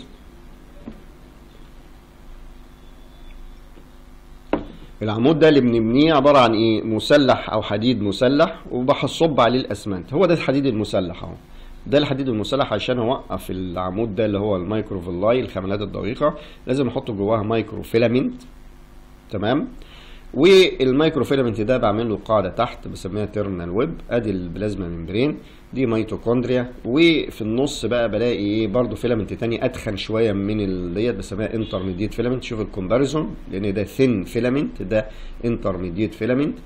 العمود ده اللي بنبنيه عباره عن ايه؟ مسلح او حديد مسلح، وبصب عليه الاسمنت. هو ده الحديد المسلح اهو، ده الحديد المسلح. عشان اوقف العمود ده اللي هو المايكروفيلاي، الخاملات الدقيقه، لازم احط جواها مايكرو فيلامنت. تمام. والمايكرو فيلامنت ده بعمل له قاعده تحت بسميها تيرمينال ويب. ادي البلازما ممبرين، دي ميتوكوندريا. وفي النص بقى بلاقي ايه برضو فيلامنت تاني اتخن شويه من ال ديت بسميها انترميديت فيلامنت. شوف الكومباريزون، لان ده ثين فيلامنت، ده انترميديت فيلامنت.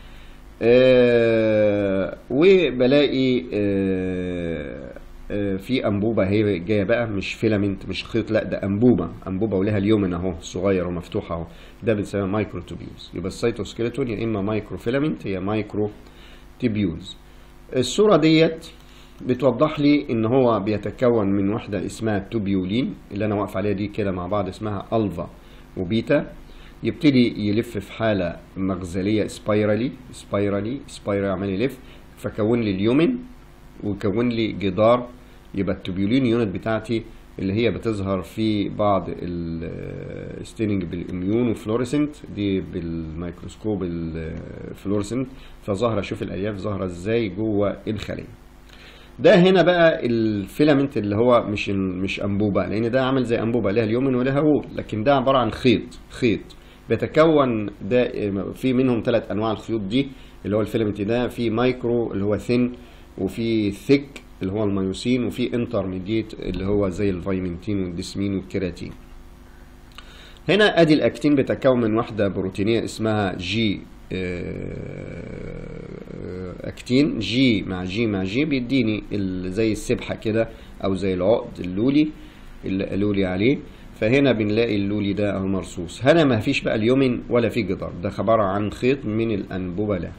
آه وبلاقي آه آه في انبوبه هي جايه بقى، مش فيلامنت مش خيط، لا ده انبوبه، انبوبه ولها اليومن اهو صغير ومفتوحه اهو، ده بنسميها مايكرو تيبيولز. يبقى السيتوسكيلتون يا اما مايكرو فيلامنت يا مايكرو تيبيولز. الصوره ديت بتوضح لي ان هو بيتكون من وحده اسمها التوبيولين اللي انا واقف عليها دي كده مع بعض، اسمها الفا وبيتا. يبتدي يلف في حاله مغزليه سبايرالي سبايرالي سبايرالي، عمال يلف فكون لي اليومن وكون لي جدار. يبقى التوبيولين يونت بتاعتي اللي هي بتظهر في بعض الستيننج بالاميون وفلوريسنت، دي بالميكروسكوب الفلوريسنت، فظاهره. شوف الالياف ظاهره ازاي جوه الخليه. ده هنا بقى الفيلامنت اللي هو مش مش انبوبه، لان ده عامل زي انبوبه لها اليومن ولها وول، لكن ده عباره عن خيط. خيط بيتكون ده في منهم ثلاث انواع الخيوط دي، اللي هو الفيلامنت ده في مايكرو اللي هو ثين، وفي ثيك اللي هو الميوسين، وفي انترميديت اللي هو زي الفيتامين والديسمين والكيراتين. هنا ادي الاكتين بيتكون من وحده بروتينيه اسمها جي اكتين. جي مع جي مع جي بيديني زي السبحه كده او زي العقد اللولي اللي قالوا لي عليه. فهنا بنلاقي اللولي ده اهو مرصوص. هنا ما فيش بقى اليومن ولا في جدار، ده عباره عن خيط من الانبوبه له.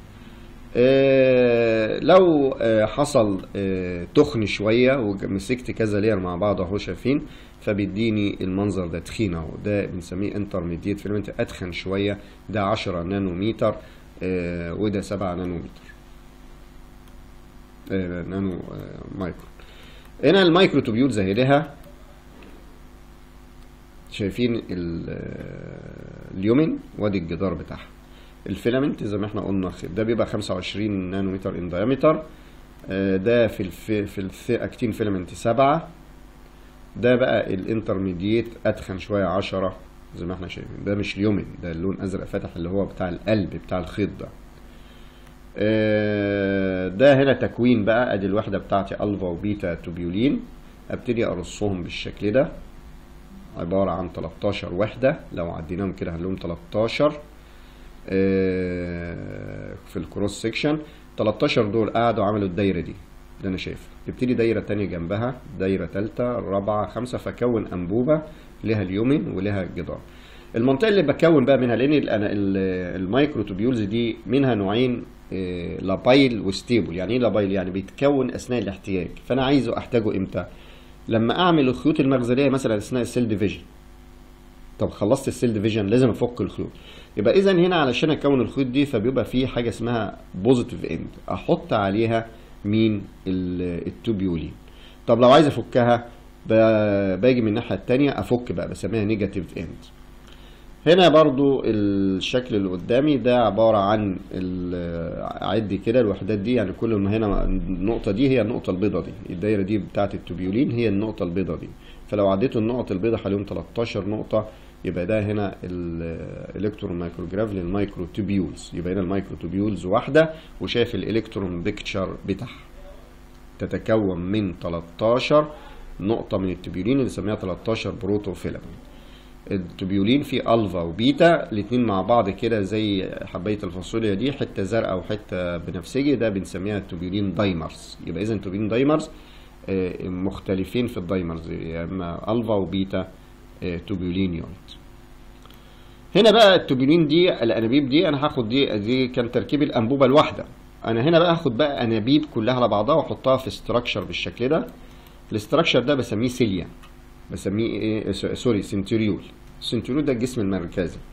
آه لو آه حصل آه تخن شويه ومسكت كذا لير مع بعض اهو شايفين، فبيديني المنظر ده تخين اهو، ده بنسميه انترميديت فيلامنت، اتخن شويه، ده عشرة نانومتر آه وده سبعة نانومتر آه نانو آه مايكرو. هنا المايكرو توبيول زي لها، شايفين اليومن وادي الجدار بتاعها. الفيلامنت زي ما احنا قلنا ده بيبقى خمسة وعشرين نانومتر ان دايمتر، ده في الفي في الاكتين فيلامنت سبعة. ده بقى الانترميديت اتخن شويه عشرة زي ما احنا شايفين. ده مش اليومن، ده اللون ازرق فاتح اللي هو بتاع القلب بتاع الخيط ده. ده هنا تكوين بقى، ادي الوحده بتاعتي الفا وبيتا توبيولين. ابتدي ارصهم بالشكل ده، عباره عن تلتاشر وحده، لو عديناهم كده هنلاقيهم تلتاشر في الكروس سيكشن. تلتاشر دول قعدوا عملوا الدايره دي، ده انا شايفها. تبتدي دايره تانية جنبها، دايره ثالثه، رابعه، خمسه، فكون انبوبه لها اليومن ولها جدار. المنطقه اللي بكون بقى منها، لان المايكرو توبيولز دي منها نوعين، لابايل وستيبل. يعني ايه لابايل؟ يعني بيتكون اثناء الاحتياج، فانا عايزه احتاجه امتى؟ لما اعمل الخيوط المغزليه مثلا اثناء السيل ديفيجن. طب خلصت السيل ديفيجن لازم افك الخيوط. يبقى اذا هنا علشان اكون الخيوط دي فبيبقى في حاجه اسمها بوزيتيف اند، احط عليها مين؟ التوبيولين. طب لو عايز افكها باجي من الناحيه الثانيه افك بقى، بسميها نيجاتيف اند. هنا برضو الشكل اللي قدامي ده عباره عن عدي كده الوحدات دي، يعني كل ما هنا النقطه دي هي النقطه البيضاء دي، الدايره دي بتاعه التوبيولين هي النقطه البيضاء دي. فلو عديتوا النقط البيضاء هلاقيهم تلتاشر نقطه، يبقى ده هنا الالكترون مايكروجراف للمايكرو توبيولز. يبقى هنا المايكرو توبيولز واحده، وشايف الالكترون بيكتشر بتاعها تتكون من تلتاشر نقطه من التوبيولين اللي بنسميها تلتاشر بروتو فيلامنت. التوبيولين في الفا وبيتا الاثنين مع بعض كده زي حبايه الفاصوليا دي، حته زرقاء وحته بنفسجي، ده بنسميها التوبيولين دايمرز. يبقى اذا التوبيولين دايمرز مختلفين في الدايمرز، يا اما الفا وبيتا توبيولين يونت. هنا بقى التوبيولين دي الانابيب دي انا هاخد دي دي كان تركيب الانبوبه الواحده. انا هنا بقى هاخد بقى انابيب كلها على بعضها واحطها في استراكشر بالشكل ده. الاستراكشر ده بسميه سيليا، بسميه ايه؟ سوري سنتريول. السنتريول ده الجسم المركزي.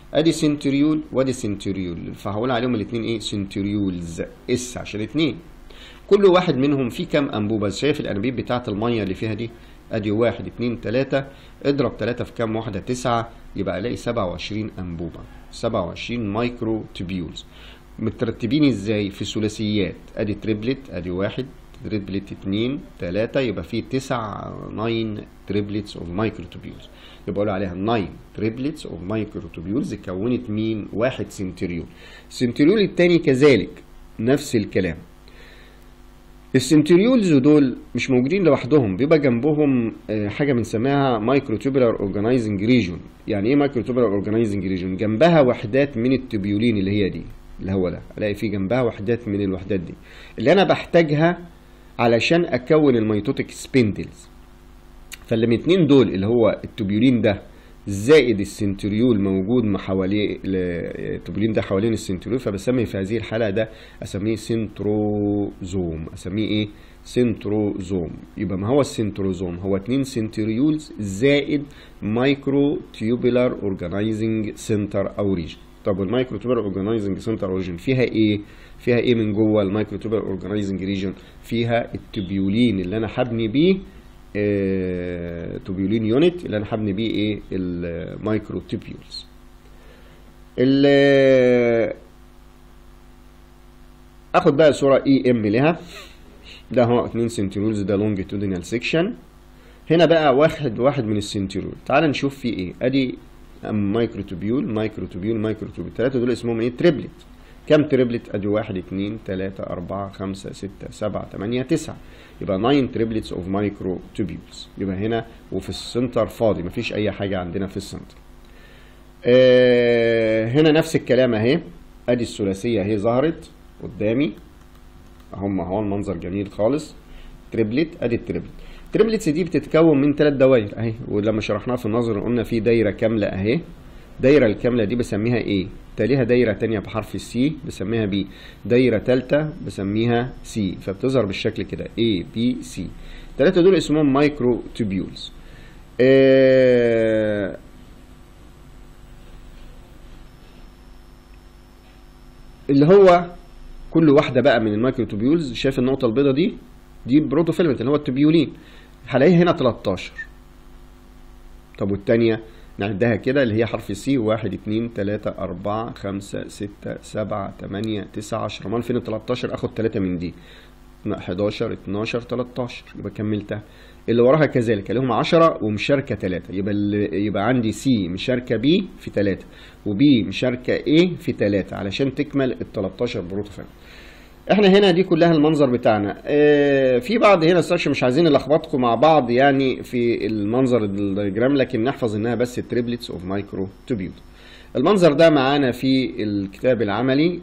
ادي سنتريول وادي سنتريول، فهقول عليهم الاثنين ايه؟ سنتريولز، اس عشان اتنين. كل واحد منهم فيه كام انبوبه؟ شايف الانابيب بتاعه الميه اللي فيها دي؟ ادي واحد اتنين تلاته، اضرب تلاته في كام واحده؟ تسعه، يبقى الاقي سبعه وعشرين انبوبه، سبعه وعشرين مايكرو تيبيولز. مترتبين ازاي؟ في ثلاثيات، ادي تريبلت، ادي واحد، تريبلت اتنين تلاته، يبقى فيه تسع ناين تريبلتس اوف مايكرو تيبيولز، يبقى اقول عليها ناين تريبلتس اوف مايكرو تيبيولز. كونت مين؟ واحد سنتريول. السنتريول الثاني كذلك نفس الكلام. السنتريولز دول مش موجودين لوحدهم، بيبقى جنبهم حاجه بنسميها مايكرو تيوبولار اورجانيزنج ريجون. يعني ايه مايكرو تيوبولار اورجانيزنج ريجون؟ جنبها وحدات من التبيولين اللي هي دي، اللي هو ده، الاقي فيه جنبها وحدات من الوحدات دي اللي انا بحتاجها علشان اكون الميتوتيك سبيندلز. فالاتنين دول اللي هو التبيولين ده زائد السنتريول موجود مع حواليه، التبيولين ده حوالين السنتريول، فبسمي في هذه الحاله ده اسميه سنتروزوم. اسميه ايه؟ سنتروزوم. يبقى ما هو السنتروزوم؟ هو اتنين سنتريولز زائد مايكرو تيوبولار اورجانيزنج سنتر او ريجن. طب المايكرو تيوبولار اورجانيزنج سنتر او ريجن فيها ايه؟ فيها ايه من جوه المايكرو تيوبولار اورجانيزنج ريجن؟ فيها التبيولين اللي انا هبني بيه اه تبيولين يونت، اللي انا هبني بيه ايه؟ المايكرو تيبيولز. اخد بقى صوره اي ام لها، ده هو اتنين سنتريولز، ده لونجيتودينال سيكشن. هنا بقى واحد واحد من السنتريول، تعال نشوف فيه ايه. ادي مايكرو تيبيول مايكرو تيبيول مايكرو تيبيول، الثلاثه دول اسمهم ايه؟ تريبلت. كم تريبلت؟ ادي واحد اتنين تلاته اربعه خمسه سته سبعه تمانيه تسعه، يبقى تسعه تريبلتس اوف مايكرو تيبيولز. يبقى هنا وفي السنتر فاضي، مفيش اي حاجه عندنا في السنتر. آه هنا نفس الكلام اهي، ادي الثلاثيه اهي ظهرت قدامي اهم اهو، المنظر جميل خالص. تريبلت، ادي التريبلت. التريبلتس دي بتتكون من ثلاث دوائر اهي، ولما شرحناها في النظر قلنا في دايره كامله اهي. الدايره الكامله دي بسميها ايه؟ تليها دايره ثانيه بحرف السي بسميها بي، دايره ثالثه بسميها سي، فبتظهر بالشكل كده A B C. الثلاثه دول اسمهم مايكرو تيبيولز. آه اللي هو كل واحده بقى من المايكرو تيبيولز، شايف النقطه البيضاء دي؟ دي بروتوفيلمنت اللي هو التبيولين، هلاقيها هنا تلتاشر. طب والثانيه نعدها كده اللي هي حرف سي، واحد اتنين تلاته اربعه خمسه سته سبعه تمانيه تسعه عشره. امال فين ال تلتاشر؟ اخد تلاته من دي، حداشر اتناشر تلتاشر، يبقى كملتها. اللي وراها كذلك اللي هم عشره ومشاركه تلاته، يبقى يبقى عندي سي مشاركه بي في تلاته وبي مشاركه ايه في تلاته علشان تكمل ال تلتاشر بروتوفيلمنت. احنا هنا دي كلها المنظر بتاعنا. اه في بعض هنا ستراكشر مش عايزين نلخبطكم مع بعض يعني في المنظر الدياجرام، لكن نحفظ انها بس تريبلتس اوف مايكرو تيبيول. المنظر ده معانا في الكتاب العملي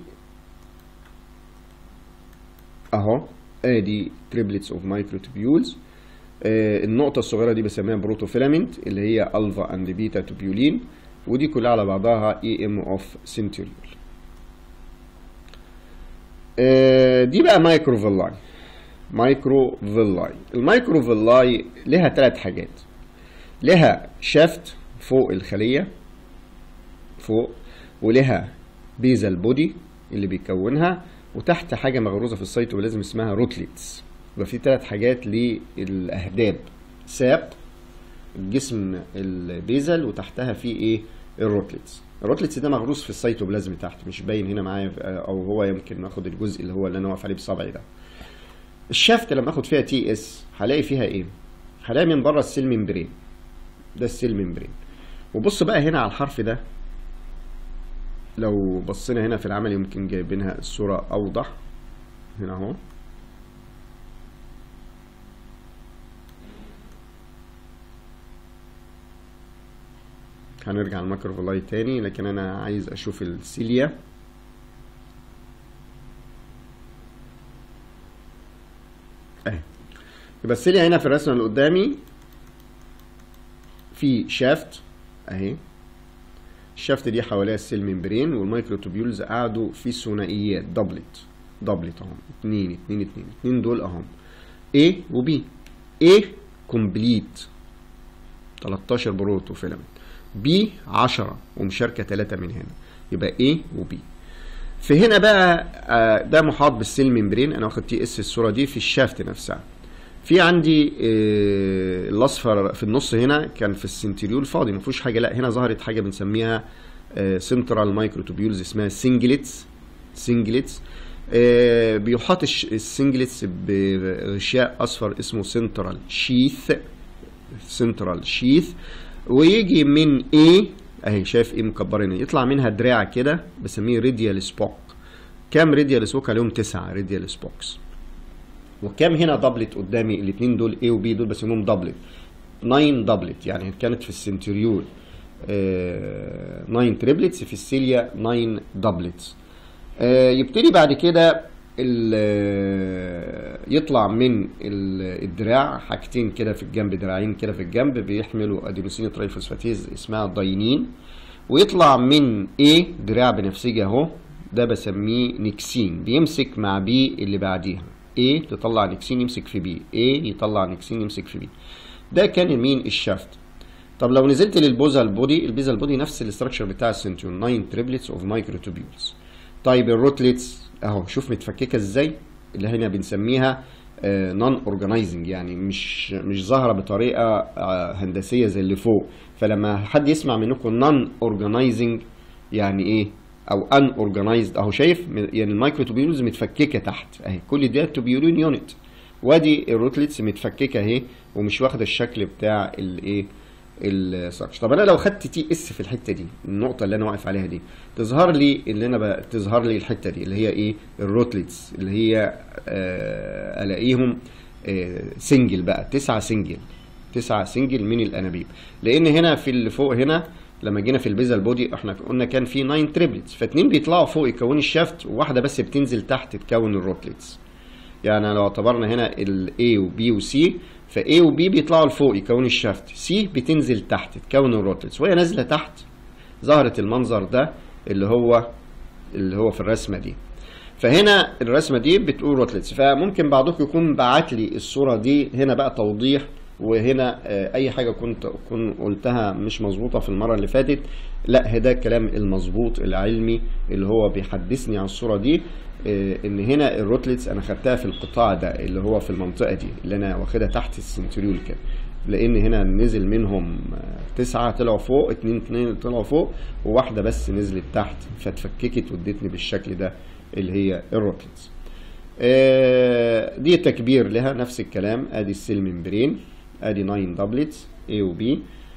اهو، ادي تريبلتس اوف مايكرو تيبيولز. اه النقطه الصغيره دي بسميها بروتوفيلامنت اللي هي الفا اند بيتا تيبيولين، ودي كلها على بعضها اي ام اوف سنتريول. دي بقى مايكرو فيلاي. مايكرو فيلاي المايكرو فيلاي لها ثلاث حاجات. لها شافت فوق الخليه فوق، ولها بيزال بودي اللي بيكونها، وتحت حاجه مغروزه في السيتوبلازم اسمها روتليتس. يبقى في ثلاث حاجات للاهداب، ساب الجسم البيزال وتحتها في ايه؟ الروتليتس. الروتليتس ده مغروس في السيتوبلازم تحت، مش باين هنا معايا، او هو يمكن ناخد الجزء اللي هو اللي انا واقف عليه بصبعي ده. الشافت لما اخد فيها تي اس هلاقي فيها ايه؟ هلاقي من بره السيل ممبرين، ده السيل ممبرين. وبص بقى هنا على الحرف ده، لو بصينا هنا في العمل يمكن جايبينها الصوره اوضح هنا اهو. هنرجع المايكرو فيلاي تاني، لكن انا عايز اشوف السيليا. اهي يبقى السيليا هنا في الرسمه اللي قدامي في شافت اهي. الشافت دي حواليها السيل ممبرين، والمايكرو تيبيولز قعدوا في ثنائيات دبلت دبلت اهم، اتنين اتنين اتنين اتنين دول اهم، A و B. A كومبليت تلتاشر بروتوفيلامنت، بي عشرة ومشاركه ثلاثة من هنا، يبقى A وبي. في هنا بقى ده محاط بالسيل ممبرين، انا واخد تي اس الصوره دي في الشافت نفسها. في عندي الاصفر في النص هنا كان في السنتريول فاضي ما فيهوش حاجه، لا هنا ظهرت حاجه بنسميها سنترال مايكروتوبيولز اسمها سنجلتس. سنجلتس بيحاط السنجلتس بغشاء اصفر اسمه سنترال شيث. سنترال شيث. ويجي من A اهي شايف ايه مكبر هنا، يطلع منها دراع كده بسميه راديال سبوك. كام راديال سبوك؟ عليهم تسعة راديال سبوكس. وكام هنا دبلت قدامي؟ الاثنين دول A و B دول بسميهم دبلت. تسعة دبلت، يعني كانت في السنتريول تسعة تريبلتس، في السيليا تسعة دبلتس. يبتدي بعد كده يطلع من الدراع حاجتين كده في الجنب، دراعين كده في الجنب بيحملوا ادينوسين ترايفوسفاتيز اسمها داينين. ويطلع من A دراع بنفسجي اهو، ده بسميه نكسين، بيمسك مع B اللي بعديها. A تطلع نكسين يمسك في B، A يطلع نكسين يمسك في B. ده كان مين؟ الشافت. طب لو نزلت للبوزال بودي، البيزال بودي نفس الاستراكشر بتاع السنتيون، تسعة تريبلتس اوف مايكروتوبيولز. طيب الروتلتس اهو شوف متفككه ازاي، اللي هنا بنسميها نون اورجانيزنج، يعني مش مش ظاهره بطريقه آه هندسيه زي اللي فوق. فلما حد يسمع منكم نون اورجانيزنج يعني ايه؟ او ان اورجانيزد اهو شايف يعني المايكروتوبيولز متفككه تحت اهي، كل ده توبيولين يونت. وادي الروتلتس متفككه اهي ومش واخده الشكل بتاع الايه السكش. طب انا لو خدت تي اس في الحته دي، النقطه اللي انا واقف عليها دي، تظهر لي اللي انا بقى تظهر لي الحته دي اللي هي ايه؟ الروتلتس اللي هي آه الاقيهم آه سنجل بقى، تسعه سنجل، تسعه سنجل من الانابيب. لان هنا في اللي فوق هنا لما جينا في البيزال بودي احنا قلنا كان في تسعة تريبلتس، فاتنين بيطلعوا فوق يكونوا الشافت وواحده بس بتنزل تحت تكون الروتلتس. يعني لو اعتبرنا هنا ال A و B و C، ف A و B بيطلعوا لفوق يكونوا الشافت، C بتنزل تحت تكون الروتلتس، وهي نازله تحت ظهرت المنظر ده اللي هو اللي هو في الرسمه دي. فهنا الرسمه دي بتقول روتلتس. فممكن بعضكم يكون بعت لي الصوره دي هنا بقى توضيح، وهنا اي حاجه كنت اكون قلتها مش مظبوطه في المره اللي فاتت، لا ده الكلام المظبوط العلمي اللي هو بيحدثني عن الصوره دي. ان هنا الروتلتس انا خدتها في القطاع ده اللي هو في المنطقه دي اللي انا واخدها تحت السنتريول كده، لان هنا نزل منهم تسعه طلعوا فوق، اتنين اتنين طلعوا فوق، وواحده بس نزلت تحت فاتفككت وادتني بالشكل ده اللي هي الروتلتس. دي تكبير لها نفس الكلام، ادي السيل ممبرين، ادي تسعة دبلتس A و B.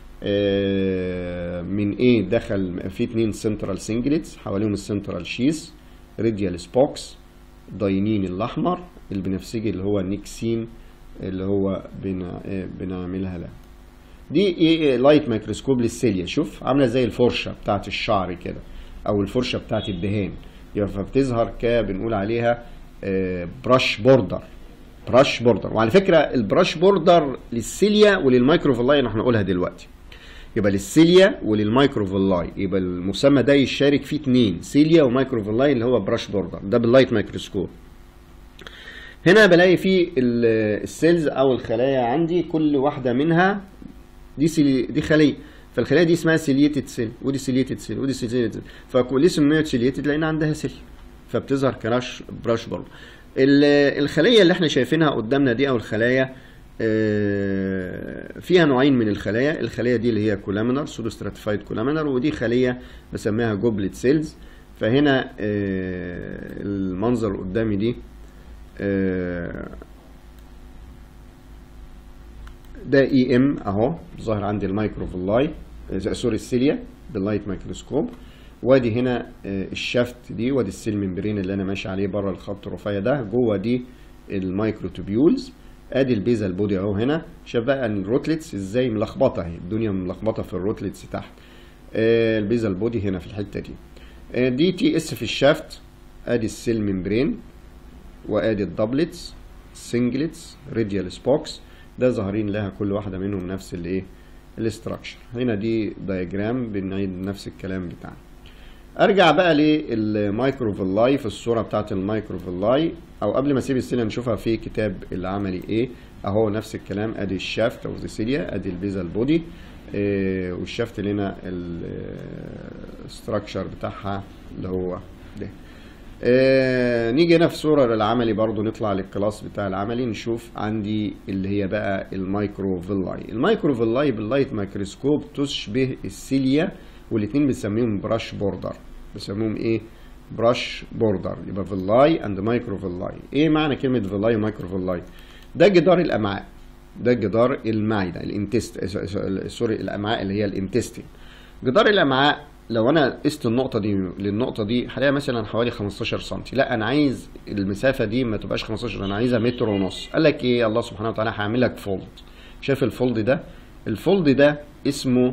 من A دخل في اتنين سنترال سنجلتس حواليهم السنترال شيس، راديال سبوكس، داينين الاحمر، البنفسجي اللي هو نيكسين اللي هو بنا بنعملها له. دي ايه؟ لايت ميكروسكوب للسيليا، شوف عامله زي الفرشه بتاعت الشعر كده او الفرشه بتاعت الدهان، فبتظهر ك بنقول عليها براش بوردر. براش بوردر. وعلى فكره البراش بوردر للسيليا وللمايكروفيلاي احنا هنقولها دلوقتي. يبقى للسيليا وللمايكروفيلاي يبقى المسمى ده يشارك فيه اتنين، سيليا ومايكروفيلاي اللي هو براش بوردر، ده باللايت ميكروسكوب. هنا بلاقي فيه السيلز او الخلايا عندي، كل واحده منها دي سيلي دي خليه، فالخليه دي اسمها سيليتد سيل، ودي سيليتد سيل، ودي سيليتد سيل، فليه سميت سيليتد؟ لان عندها سيل فبتظهر كراش براش بوردر. الخليه اللي احنا شايفينها قدامنا دي او الخلايا فيها نوعين من الخلايا، الخليه دي اللي هي كولامينر سودو ستراتيفايد كولامينر، ودي خليه بسميها جوبلت سيلز. فهنا المنظر قدامي دي ده اي ام اهو ظاهر عندي المايكروفيلاي سوري السيليا باللايت ميكروسكوب، وادي هنا الشافت دي، وادي السيل ممبرين اللي انا ماشي عليه بره الخط الرفيع ده، جوه دي المايكروتوبيولز، ادي البيزال بودي اهو. هنا شايف بقى ان الروتلتس ازاي ملخبطه اهي، الدنيا ملخبطه في الروتلتس تحت. آه البيزال بودي هنا في الحته دي. آه دي تي اس في الشافت، ادي السيل ممبرين، وادي الدبلتس، سنجلتس، راديال سبوكس، ده ظاهرين لها كل واحده منهم نفس الايه الاستراكشر. هنا دي دايجرام بنعيد نفس الكلام بتاعنا. ارجع بقى للمايكروفيلاي في الصوره بتاعت المايكروفيلاي، او قبل ما اسيب السيليا نشوفها في كتاب العملي ايه اهو، نفس الكلام، ادي الشافت او السيليا، ادي البيزال بودي، اه والشافت لنا الستراكشر بتاعها اللي هو ده. اه نيجي هنا في صورة للعملي برضو، نطلع للكلاس بتاع العملي نشوف عندي اللي هي بقى المايكروفيلاي. المايكروفيلاي باللايت مايكروسكوب تشبه السيليا، والاتنين بنسميهم براش بوردر، بنسميهم ايه؟ براش بوردر. يبقى فيلاي اند مايكروفيلاي. ايه معنى كلمة فيلاي ومايكروفيلاي؟ ده جدار الامعاء، ده جدار المعدة الانتست سوري الامعاء اللي هي الانتستين. جدار الامعاء لو انا قست النقطه دي للنقطه دي هلاقيها مثلا حوالي خمستاشر سم. لا انا عايز المسافه دي ما تبقاش خمستاشر، انا عايزها متر ونص. قال لك ايه؟ الله سبحانه وتعالى هعمل لك فولد. شايف الفولد ده؟ الفولد ده اسمه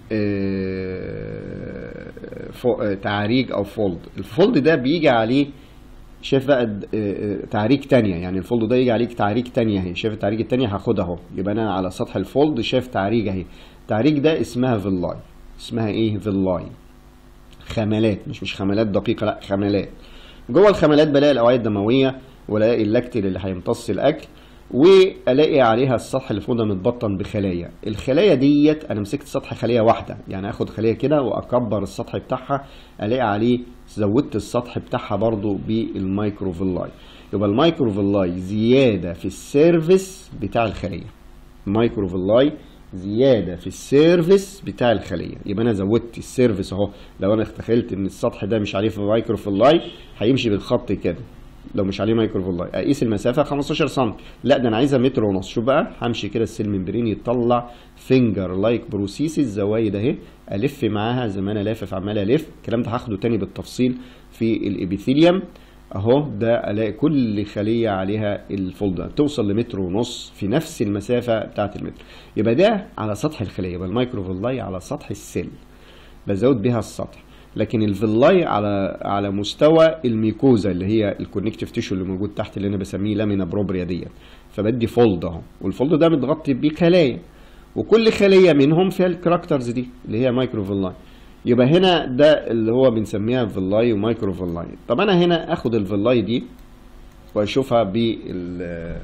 آه تعريج او فولد. الفولد ده بيجي عليه، شايف بقى تعريج تانية، يعني الفولد ده يجي عليك تعريج تانية اهي. شايف التعريج التانية هاخدها اهو، يبقى انا على سطح الفولد شايف تعريج اهي. التعريج ده اسمها فيلاي. اسمها ايه؟ فيلاي. خملات، مش مش خملات دقيقة، لا خملات. جوه الخملات بلاقي الاوعية الدموية، والاقي اللاكتيل اللي هيمتص الاكل، والاقي عليها السطح اللي فوق ده متبطن بخلايا. الخلايا ديت انا مسكت سطح خلية واحدة، يعني اخد خلية كده واكبر السطح بتاعها، الاقي عليه زودت السطح بتاعها برضو بالمايكروفيلاي. يبقى المايكروفيلاي زيادة في السيرفيس بتاع الخلية. المايكروفيلاي زيادة في السيرفيس بتاع الخلية. يبقى انا زودت السيرفيس اهو. لو انا تخيلت ان السطح ده مش عليه مايكروفيلاي هيمشي بالخط كده، لو مش عليه مايكروفيلاي اقيس المسافة خمستاشر سم، لا ده انا عايزها متر ونص. شوف بقى همشي كده السيل ممبرين يطلع فينجر لايك بروسيس الزوايد اهي، الف معاها زي ما انا لافف عمال الف. الكلام ده هاخده تاني بالتفصيل في الابيثيليوم اهو. ده الاقي كل خليه عليها الفولد توصل لمتر ونص في نفس المسافه بتاعت المتر. يبقى ده على سطح الخليه، يبقى المايكروفيلاي على سطح السيل بزود بيها السطح. لكن الفيلاي على على مستوى الميكوزا اللي هي الكونكتيف تيشو اللي موجود تحت، اللي انا بسميه لامينا بروبريا ديت. فبدي فولد اهو، والفولد ده متغطي بخلايا، وكل خليه منهم فيها الكاركترز دي اللي هي مايكروفيلاي. يبقى هنا ده اللي هو بنسميها فيلاي ومايكروفيلاي. طب انا هنا اخد الفيلاي دي واشوفها بال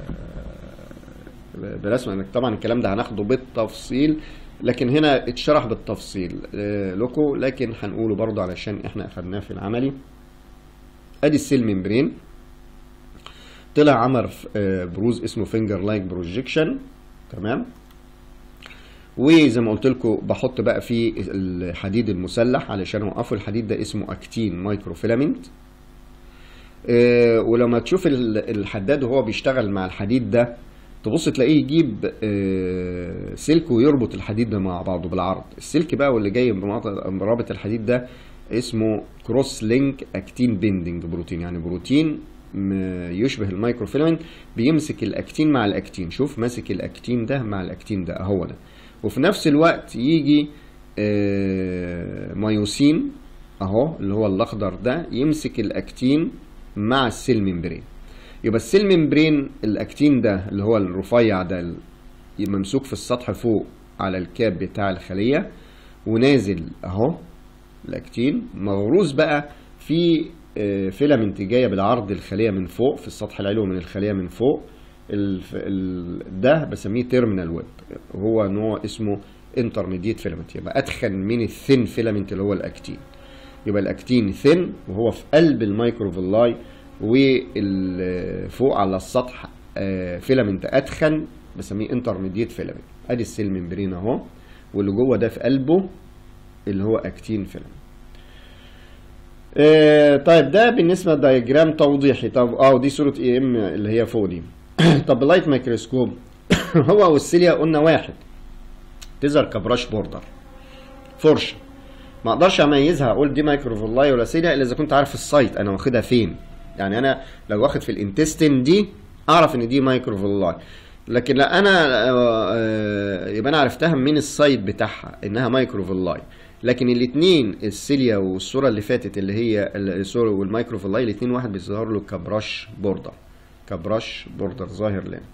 برسمه. طبعا الكلام ده هناخده بالتفصيل، لكن هنا اتشرح بالتفصيل لكم، لكن هنقوله برضه علشان احنا اخدناه في العملي. ادي السيل ممبرين طلع عمل بروز اسمه فينجر لايك بروجيكشن، تمام. وزي ما قلت لكم بحط بقى فيه الحديد المسلح علشان اوقفه. الحديد ده اسمه اكتين مايكروفيلامنت. أه ولما تشوف الحداد وهو بيشتغل مع الحديد ده تبص تلاقيه يجيب أه سلك ويربط الحديد ده مع بعضه بالعرض. السلك بقى واللي جاي برابط الحديد ده اسمه كروس لينك اكتين بيندنج بروتين، يعني بروتين يشبه المايكروفيلامنت بيمسك الاكتين مع الاكتين. شوف ماسك الاكتين ده مع الاكتين ده اهو ده. وفي نفس الوقت يجي آه مايوسين اهو اللي هو الاخضر ده يمسك الاكتين مع السيل ممبرين. يبقى السيل ممبرين الاكتين ده اللي هو الرفيع ده ممسوك في السطح فوق على الكاب بتاع الخلية، ونازل اهو الاكتين مغروس بقى في آه فيلامنت جايه بالعرض الخلية من فوق في السطح العلوي من الخلية من فوق. ده بسميه تيرمينال ويب، هو نوع اسمه انترميديت فيلامنت. يبقى ادخن من الثين فيلامنت اللي هو الاكتين. يبقى الاكتين ثين وهو في قلب المايكروفيلاي، وفوق على السطح فيلامنت ادخن بسميه انترميديت فيلامنت. ادي السيل ممبرين اهو، واللي جوه ده في قلبه اللي هو اكتين فيلامنت. آه طيب ده بالنسبه لدايجرام توضيحي. طب اه دي صوره اي ام اللي هي فوق دي. طب باللايت مايكروسكوب هو والسيليا قلنا واحد، تظهر كبراش بوردر فرشه. ما اقدرش اميزها اقول دي مايكروفيلاي ولا سيليا الا اذا كنت عارف السايت انا واخدها فين. يعني انا لو واخد في الانتستين دي اعرف ان دي مايكروفيلاي، لكن لا انا يبقى انا عرفتها من السايت بتاعها انها مايكروفيلاي. لكن الاثنين السيليا والصوره اللي فاتت اللي هي الصوره والمايكروفيلاي الاثنين واحد بيظهر له كبراش بوردر، كبراش بوردر ظاهر لنا.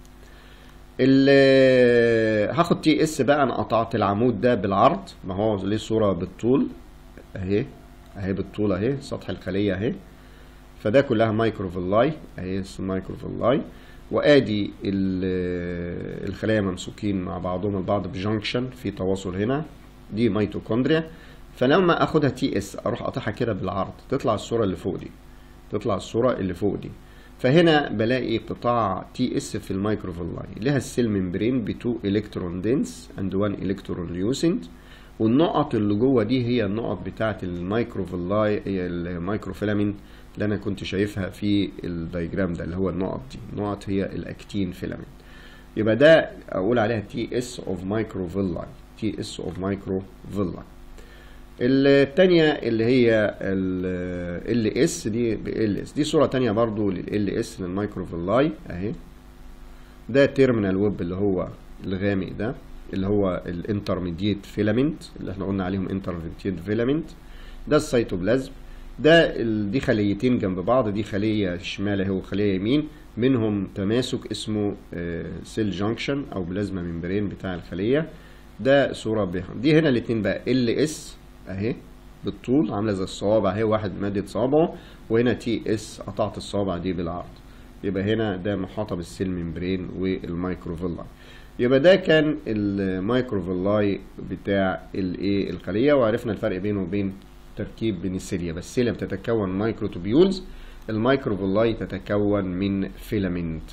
هاخد تي اس بقى. انا قطعت العمود ده بالعرض، ما هو ليه صوره بالطول اهي اهي بالطول اهي سطح الخليه اهي. فده كلها مايكروفيلاي اهي مايكروفيلاي. وادي الخلايا ممسوكين مع بعضهم البعض بجنكشن، في تواصل هنا، دي ميتوكوندريا. فلما اخدها تي اس اروح قاطعها كده بالعرض تطلع الصوره اللي فوق دي، تطلع الصوره اللي فوق دي. فهنا بلاقي قطاع تي اس في المايكروفيلاي لها السيل ممبرين بتو الكترون دنس اند وان الكترون ليوسنت، والنقط اللي جوه دي هي النقط بتاعه المايكروفيلاي، هي المايكروفيلامين اللي انا كنت شايفها في الدايجرام ده، اللي هو النقط دي، النقط هي الاكتين فيلامين. يبقى ده اقول عليها تي اس اوف مايكروفيلاي، تي اس اوف مايكروفيلاي. الثانيه اللي هي ال اس دي ال اس، دي صوره ثانيه برضو لل اس للمايكروفيلاي اهي. ده تيرمينال ويب اللي هو الغامق ده، اللي هو الانترميديت فيلامنت اللي احنا قلنا عليهم انترميديت فيلامنت. ده السيتوبلازم، ده دي خليتين جنب بعض، دي خليه شمال اهي وخليه يمين، منهم تماسك اسمه سيل جانكشن او بلازما ممبرين بتاع الخليه. ده صوره بهم. دي هنا الاثنين بقى ال اس اهي بالطول عامله زي الصوابع اهي، واحد مادة صوابعه، وهنا تي اس قطعت الصوابع دي بالعرض. يبقى هنا ده محاطه بالسيل ممبرين والمايكروفيلاي. يبقى ده كان المايكروفيلاي بتاع الايه الخليه، وعرفنا الفرق بينه وبين تركيب بنسيليا. بس السيليا بتتكون مايكروتوبيولز، المايكروفيلاي تتكون من فيلامنت.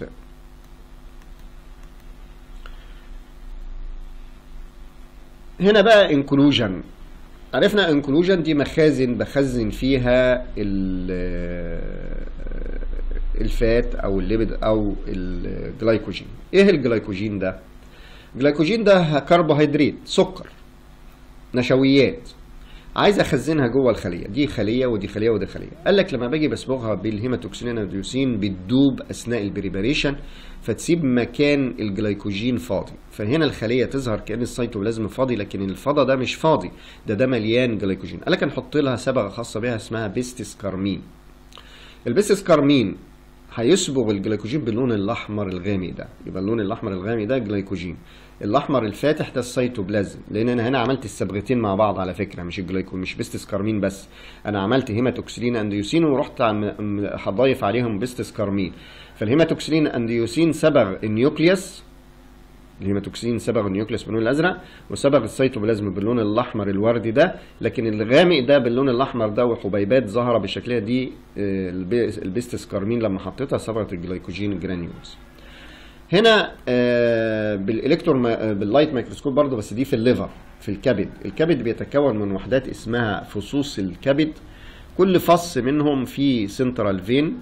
هنا بقى انكلوجن. عرفنا انكلوجن دي مخازن بخزن فيها الفات او الليبيد او الجلايكوجين. ايه الجلايكوجين ده؟ الجلايكوجين ده كربوهيدرات، سكر، نشويات، عايز اخزنها جوه الخليه. دي خليه ودي خليه ودي خليه. قال لك لما باجي بصبغها بالهيماتوكسين انديوسين بتدوب اثناء البريباريشن، فتسيب مكان الجلايكوجين فاضي. فهنا الخليه تظهر كأن السيتوبلازم فاضي، لكن الفضا ده مش فاضي، ده ده مليان جلايكوجين. قال لك هنحط لها صبغه خاصه بها اسمها بيستسكارمين. البيستسكارمين هيصبغ الجلايكوجين باللون الاحمر الغامق ده، يبقى اللون الاحمر الغامق ده جلايكوجين، الاحمر الفاتح ده السيتوبلازم. لان انا هنا عملت الصبغتين مع بعض على فكره، مش الجلايكو مش بيستسكارمين بس، انا عملت هيماتوكسلين انديوسين ورحت هضايف عليهم بيستسكارمين. فالهيماتوكسلين انديوسين صبغ النيوكليوس، الهيماتوكسين صبغ النيوكليوس باللون الازرق، وصبغ السيتوبلازم باللون الاحمر الوردي ده، لكن الغامق ده باللون الاحمر ده وحبيبات ظاهره بالشكليه دي البيستسكارمين لما حطيتها صبغت الجلايكوجين جرانيولز. هنا بالالكترون باللايت مايكروسكوب برضو، بس دي في الليفر في الكبد. الكبد بيتكون من وحدات اسمها فصوص الكبد، كل فص منهم فيه سنترال فين،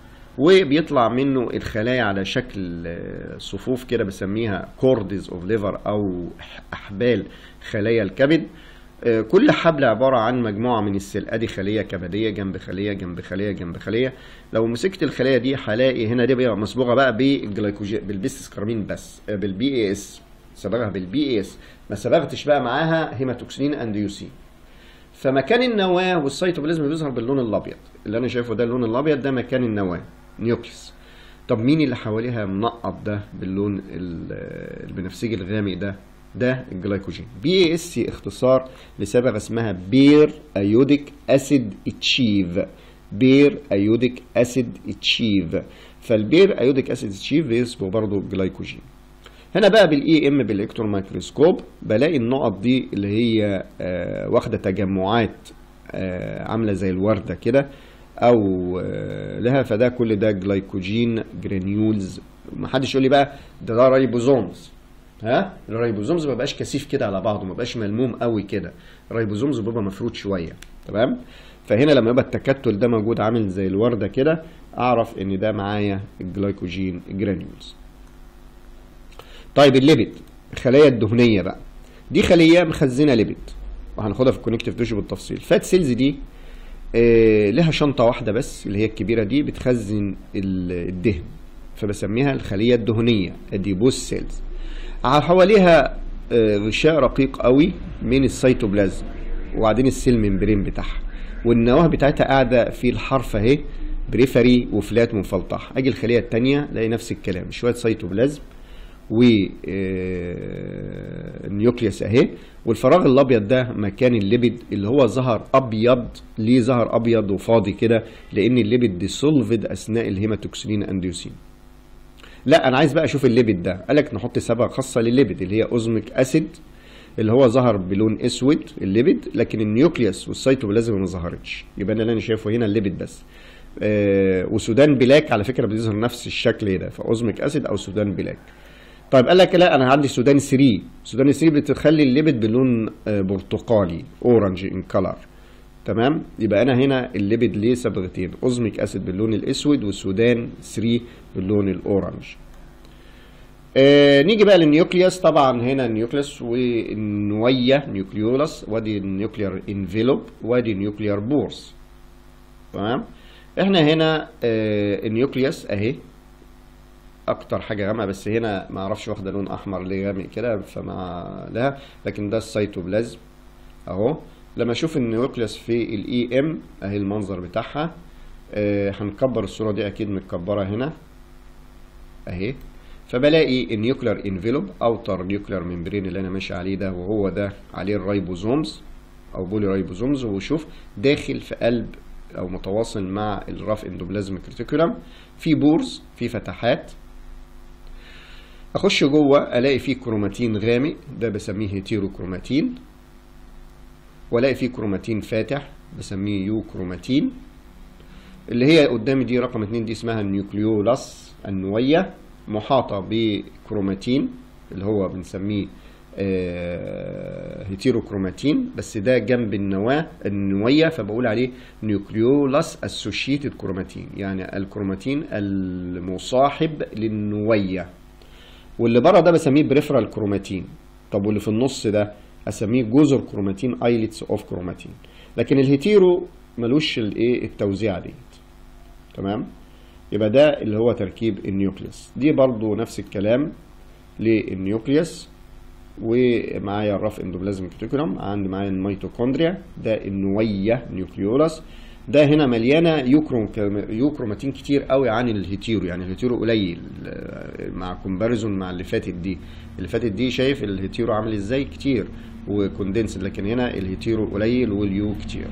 وبيطلع منه الخلايا على شكل صفوف كده بسميها كوردز اوف ليفر او احبال خلايا الكبد. كل حبل عباره عن مجموعه من السيل، ادي خليه كبديه جنب خليه جنب خليه جنب خليه. لو مسكت الخلايا دي هلاقي هنا دي بقى مصبوغه بقى بالجلايكوجين بالبيستسكارمين، بس بالبي اي اس، صبغها بالبي اي اس، ما صبغتش بقى معاها هيماتوكسين انديوسين. فمكان النواه والسيتوبلازم بيظهر باللون الابيض اللي انا شايفه ده، اللون الابيض ده مكان النواه نيوكليس. طب مين اللي حواليها منقط ده باللون البنفسجي الغامق ده؟ ده الجلايكوجين. بي اي اس اختصار لصبغه اسمها بير ايوديك اسيد تشيف، بير ايوديك اسيد تشيف. فالبير ايوديك اسيد تشيف بيصبغ برضه الجلايكوجين. هنا بقى بالاي ام بالالكترون مايكروسكوب بلاقي النقط دي اللي هي آه واخده تجمعات آه عامله زي الورده كده او آه لها، فده كل ده جلايكوجين جرانيولز. محدش يقول لي بقى ده ده رايبوزومز، ها الرايبوزومز ما بقاش كثيف كده على بعضه، ما بقاش ملموم قوي كده، الرايبوزومز بيبقى مفروض شويه، تمام؟ فهنا لما يبقى التكتل ده موجود عامل زي الورده كده اعرف ان ده معايا الجلايكوجين جرانيولز. طيب الليبيد، الخلايا الدهنيه بقى، دي خليه مخزنه ليبيد وهناخدها في الكونكتيف تيشو بالتفصيل. فات سيلز دي آه لها شنطه واحده بس اللي هي الكبيره دي بتخزن الدهن، فبسميها الخليه الدهنيه اديبوس سيلز. حواليها غشاء رقيق قوي من السيتوبلازم وبعدين السيل ممبرين بتاعها، والنواه بتاعتها قاعده في الحرف اهي بريفري وفلات مفلطح. اجي الخليه الثانيه الاقي نفس الكلام، شويه سيتوبلازم والنيوكليوس اهي، والفراغ الابيض ده مكان الليبيد اللي هو ظهر ابيض. ليه ظهر ابيض وفاضي كده؟ لان الليبيد ديسولفد اثناء الهيماتوكسلين انديوسين. لا انا عايز بقى اشوف الليبيد ده، قال لك نحط صبغه خاصه للليبيد اللي هي اوزميك اسيد اللي هو ظهر بلون اسود الليبيد، لكن النيوكليوس والسيتوبلازم ما ظهرتش، يبقى انا اللي انا شايفه هنا الليبيد بس. آه وسودان بلاك على فكره بيظهر نفس الشكل ده، فاوزميك اسيد او سودان بلاك. طيب قال لك لا انا عندي سودان ثلاثة، سودان ثلاثة بتخلي الليبيد بلون آه برتقالي اورنج ان كلر. تمام، يبقى انا هنا الليبيد ليه صبغتين، اوزميك اسيد باللون الاسود والسودان ثلاثة باللون الاورنج. آه نيجي بقى للنيوكليوس. طبعا هنا النيوكليوس والنويه نيوكليولاس، وادي النيوكليار انفيلوب، وادي النيوكليار بورس. تمام، احنا هنا آه النيوكليوس اهي اكتر حاجه غامقه، بس هنا ما اعرفش واخده لون احمر ليه غامق كده فما لها، لكن ده السيتوبلازم اهو. لما اشوف النيوكليوس في الاي ام اهي المنظر بتاعها. آه هنكبر الصوره دي، اكيد متكبره هنا اهي. فبلاقي النيوكلير انفيلوب اوتر نيوكلير ممبرين اللي انا ماشي عليه ده، وهو ده عليه الرايبوزومز او بولي رايبوزومز، وشوف داخل في قلب او متواصل مع الراف اندوبلازميك ريتيكولم في بورز، في فتحات. اخش جوه الاقي فيه كروماتين غامق، ده بسميه هيتيروكروماتين، والاقي فيه كروماتين فاتح بسميه يو كروماتين. اللي هي قدامي دي رقم اتنين دي اسمها النيوكليولاس النويه، محاطة بكروماتين اللي هو بنسميه آه هيتيروكروماتين، بس ده جنب النواة النوية فبقول عليه نيوكليولاس اسوشيتد كروماتين، يعني الكروماتين المصاحب للنوية. واللي بره ده بسميه بريفرال كروماتين. طب واللي في النص ده اسميه جزر كروماتين، ايلتس اوف كروماتين. لكن الهيتيرو ملوش الايه التوزيعة ديت. تمام، يبقى ده اللي هو تركيب النيوكليوس. دي برضو نفس الكلام للنيوكليوس. ومعايا الراف اندوبلازميك ريتيكولم، عندي معايا الميتوكوندريا، ده النويه نيوكليولاس. ده هنا مليانه يوكروم يوكروماتين كتير قوي عن الهيتيرو، يعني الهيتيرو قليل مع كومباريزون مع اللي فاتت دي. اللي فاتت دي شايف الهيتيرو عامل ازاي كتير وكوندنس، لكن هنا الهيتيرو قليل واليو كتير.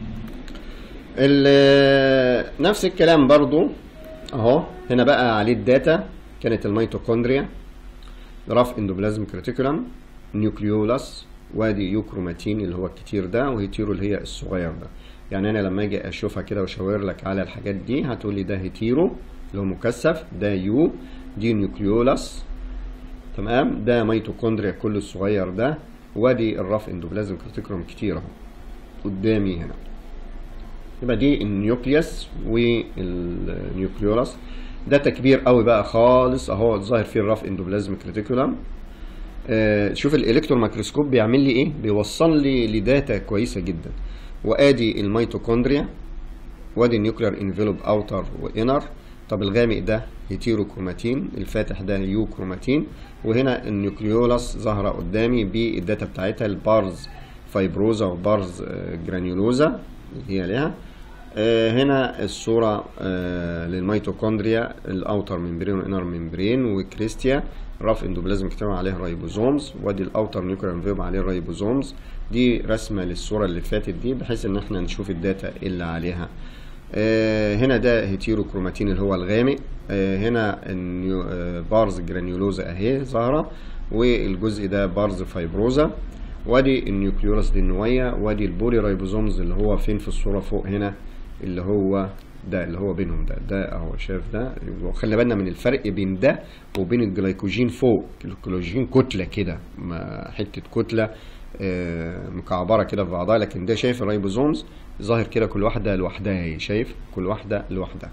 نفس الكلام برضو اهو. هنا بقى عليه الداتا كانت الميتوكوندريا، راف اندوبلازميك ريتيكولم، نيوكليولاس، وادي يوكروماتين اللي هو الكتير ده، وهيتيرو اللي هي الصغير ده. يعني انا لما اجي اشوفها كده واشاور لك على الحاجات دي هتقول لي ده هيتيرو اللي هو مكثف، ده يو، دي نيوكليولاس. تمام، ده ميتوكوندريا كله الصغير ده، وادي الراف اندوبلازميك ريتيكولم كتير اهو قدامي هنا. يبقى دي النيوكليوس والنيوكليولاس. ده تكبير قوي بقى خالص اهو، ظاهر فيه الراف اندوبلازميك ريتيكولم. آه شوف الالكترون مايكروسكوب بيعمل لي ايه، بيوصل لي لداتا كويسه جدا. وادي الميتوكوندريا، وادي النيوكلير انفيلوب اوتر وانر. طب الغامق ده هيتيروكروماتين، الفاتح ده يوكروماتين. وهنا النيوكليولاس ظاهره قدامي بالداتا بتاعتها، البارز فايبروزا وبارز جرانيولوزا اللي هي ليها. آه هنا الصورة آه للميتوكوندريا، الاوتر ممبرين والانر ممبرين وكريستيا، راف اندوبلازميك ريتيكولم عليه رايبوزومز، وادي الاوتر نيوكلير انفيلوب عليه رايبوزومز. دي رسمة للصورة اللي فاتت دي بحيث ان احنا نشوف الداتا اللي عليها. آه هنا ده هيتيروكروماتين اللي هو الغامق. آه هنا آه بارز جرانيولوزا اهي ظاهرة، والجزء ده بارز فايبروزا. وادي النيوكليولاس دي النويه، وادي البولي رايبوزومز اللي هو فين في الصوره فوق هنا، اللي هو ده اللي هو بينهم ده ده اهو شايف ده. وخلي بالنا من الفرق بين ده وبين الجلايكوجين فوق. الجلايكوجين كتله كده، حته كتله آه مكعبره كده في بعضها، لكن ده شايف الرايبوزومز ظاهر كده كل واحده لوحدها اهي، شايف كل واحده لوحدها.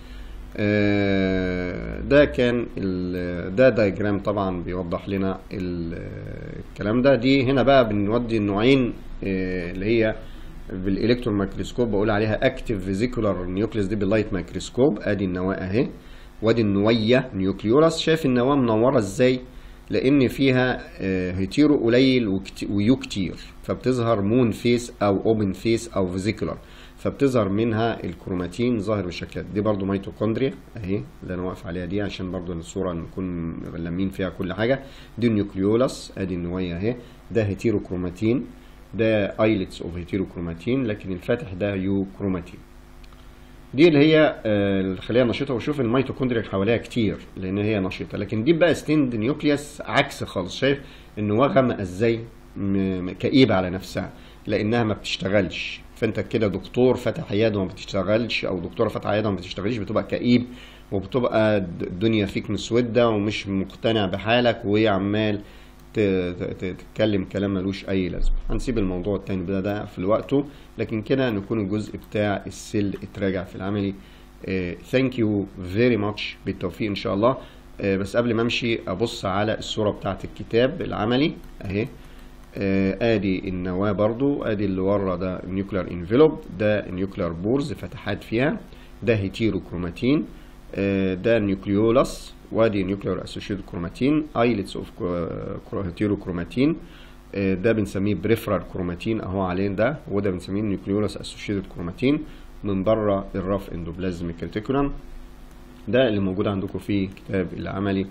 آه ده كان ده دايجرام طبعا بيوضح لنا الكلام ده. دي هنا بقى بنودي النوعين آه اللي هي بالالكترون مايكروسكوب بقول عليها اكتيف فيزيكولار نيوكليس، دي باللايت مايكروسكوب. ادي النواه اهي، وادي النويه نيوكليولاس. شايف النواه منوره ازاي؟ لان فيها آه هيتيرو قليل ويو كتير، فبتظهر مون فيس او اوبن فيس او فيزيكولار، فبتظهر منها الكروماتين ظاهر بالشكل ده. دي برضو ميتوكوندريا اهي اللي انا واقف عليها دي عشان برضو الصوره نكون لامين فيها كل حاجه. دي النيوكليولاس ادي النويه اهي، ده هيتيروكروماتين، ده ايلتس اوف هيتيروكروماتين، لكن الفاتح ده يو كروماتين. دي اللي هي آه، الخليه النشيطه، وشوف الميتوكوندريا اللي حواليها كتير لان هي نشيطه. لكن دي بقى ستيند نيوكليوس عكس خالص، شايف النواه غامقه ازاي، م- كئيبه على نفسها لانها ما بتشتغلش. فانت كده دكتور فاتح عياده وما بتشتغلش، او دكتوره فاتحه عياده وما بتشتغلش، بتبقى كئيب وبتبقى الدنيا فيك مسوده ومش مقتنع بحالك وعمال ت- ت- تتكلم كلام ملوش اي لازمه. هنسيب الموضوع التاني ده, ده في وقته، لكن كده نكون الجزء بتاع السيل اتراجع في العملي. ثانك يو فيري ماتش، بالتوفيق ان شاء الله. آه، بس قبل ما امشي ابص على الصوره بتاعت الكتاب العملي اهي. آه، ادي النواه برضو، ادي اللي ورا ده النيوكلير انفلوب، ده النيوكلير بورز فتحات فيها، ده هيتيروكروماتين، آه، ده نيوكليولاس، وادي نيوكلير اسوشيتد كروماتين، ايلتس اوف هيتيروكروماتين، آه، ده بنسميه بريفرال كروماتين اهو عليه ده، وده بنسميه نيوكليولاس اسوشيتد كروماتين. من بره الراف اندوبلازميك ريتيكولم، ده اللي موجود عندكم في كتاب العملي.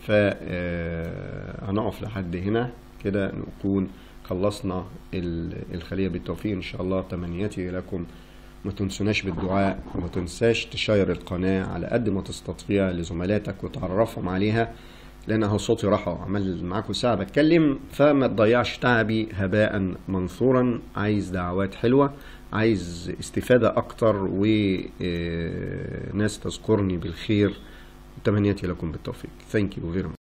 فهنقف لحد هنا كده، نكون خلصنا الخلية بالتوفيق إن شاء الله. تمنياتي لكم، ما تنسوناش بالدعاء، وما تنساش تشير القناة على قد ما تستطيع لزملاتك وتعرفهم عليها، لأن أهو صوتي راح وعمل معاكم ساعة بتكلم، فما تضيعش تعبي هباء منثورا. عايز دعوات حلوة، عايز استفادة أكتر، وناس تذكرني بالخير. تمنياتي لكم بالتوفيق. Thank you very much.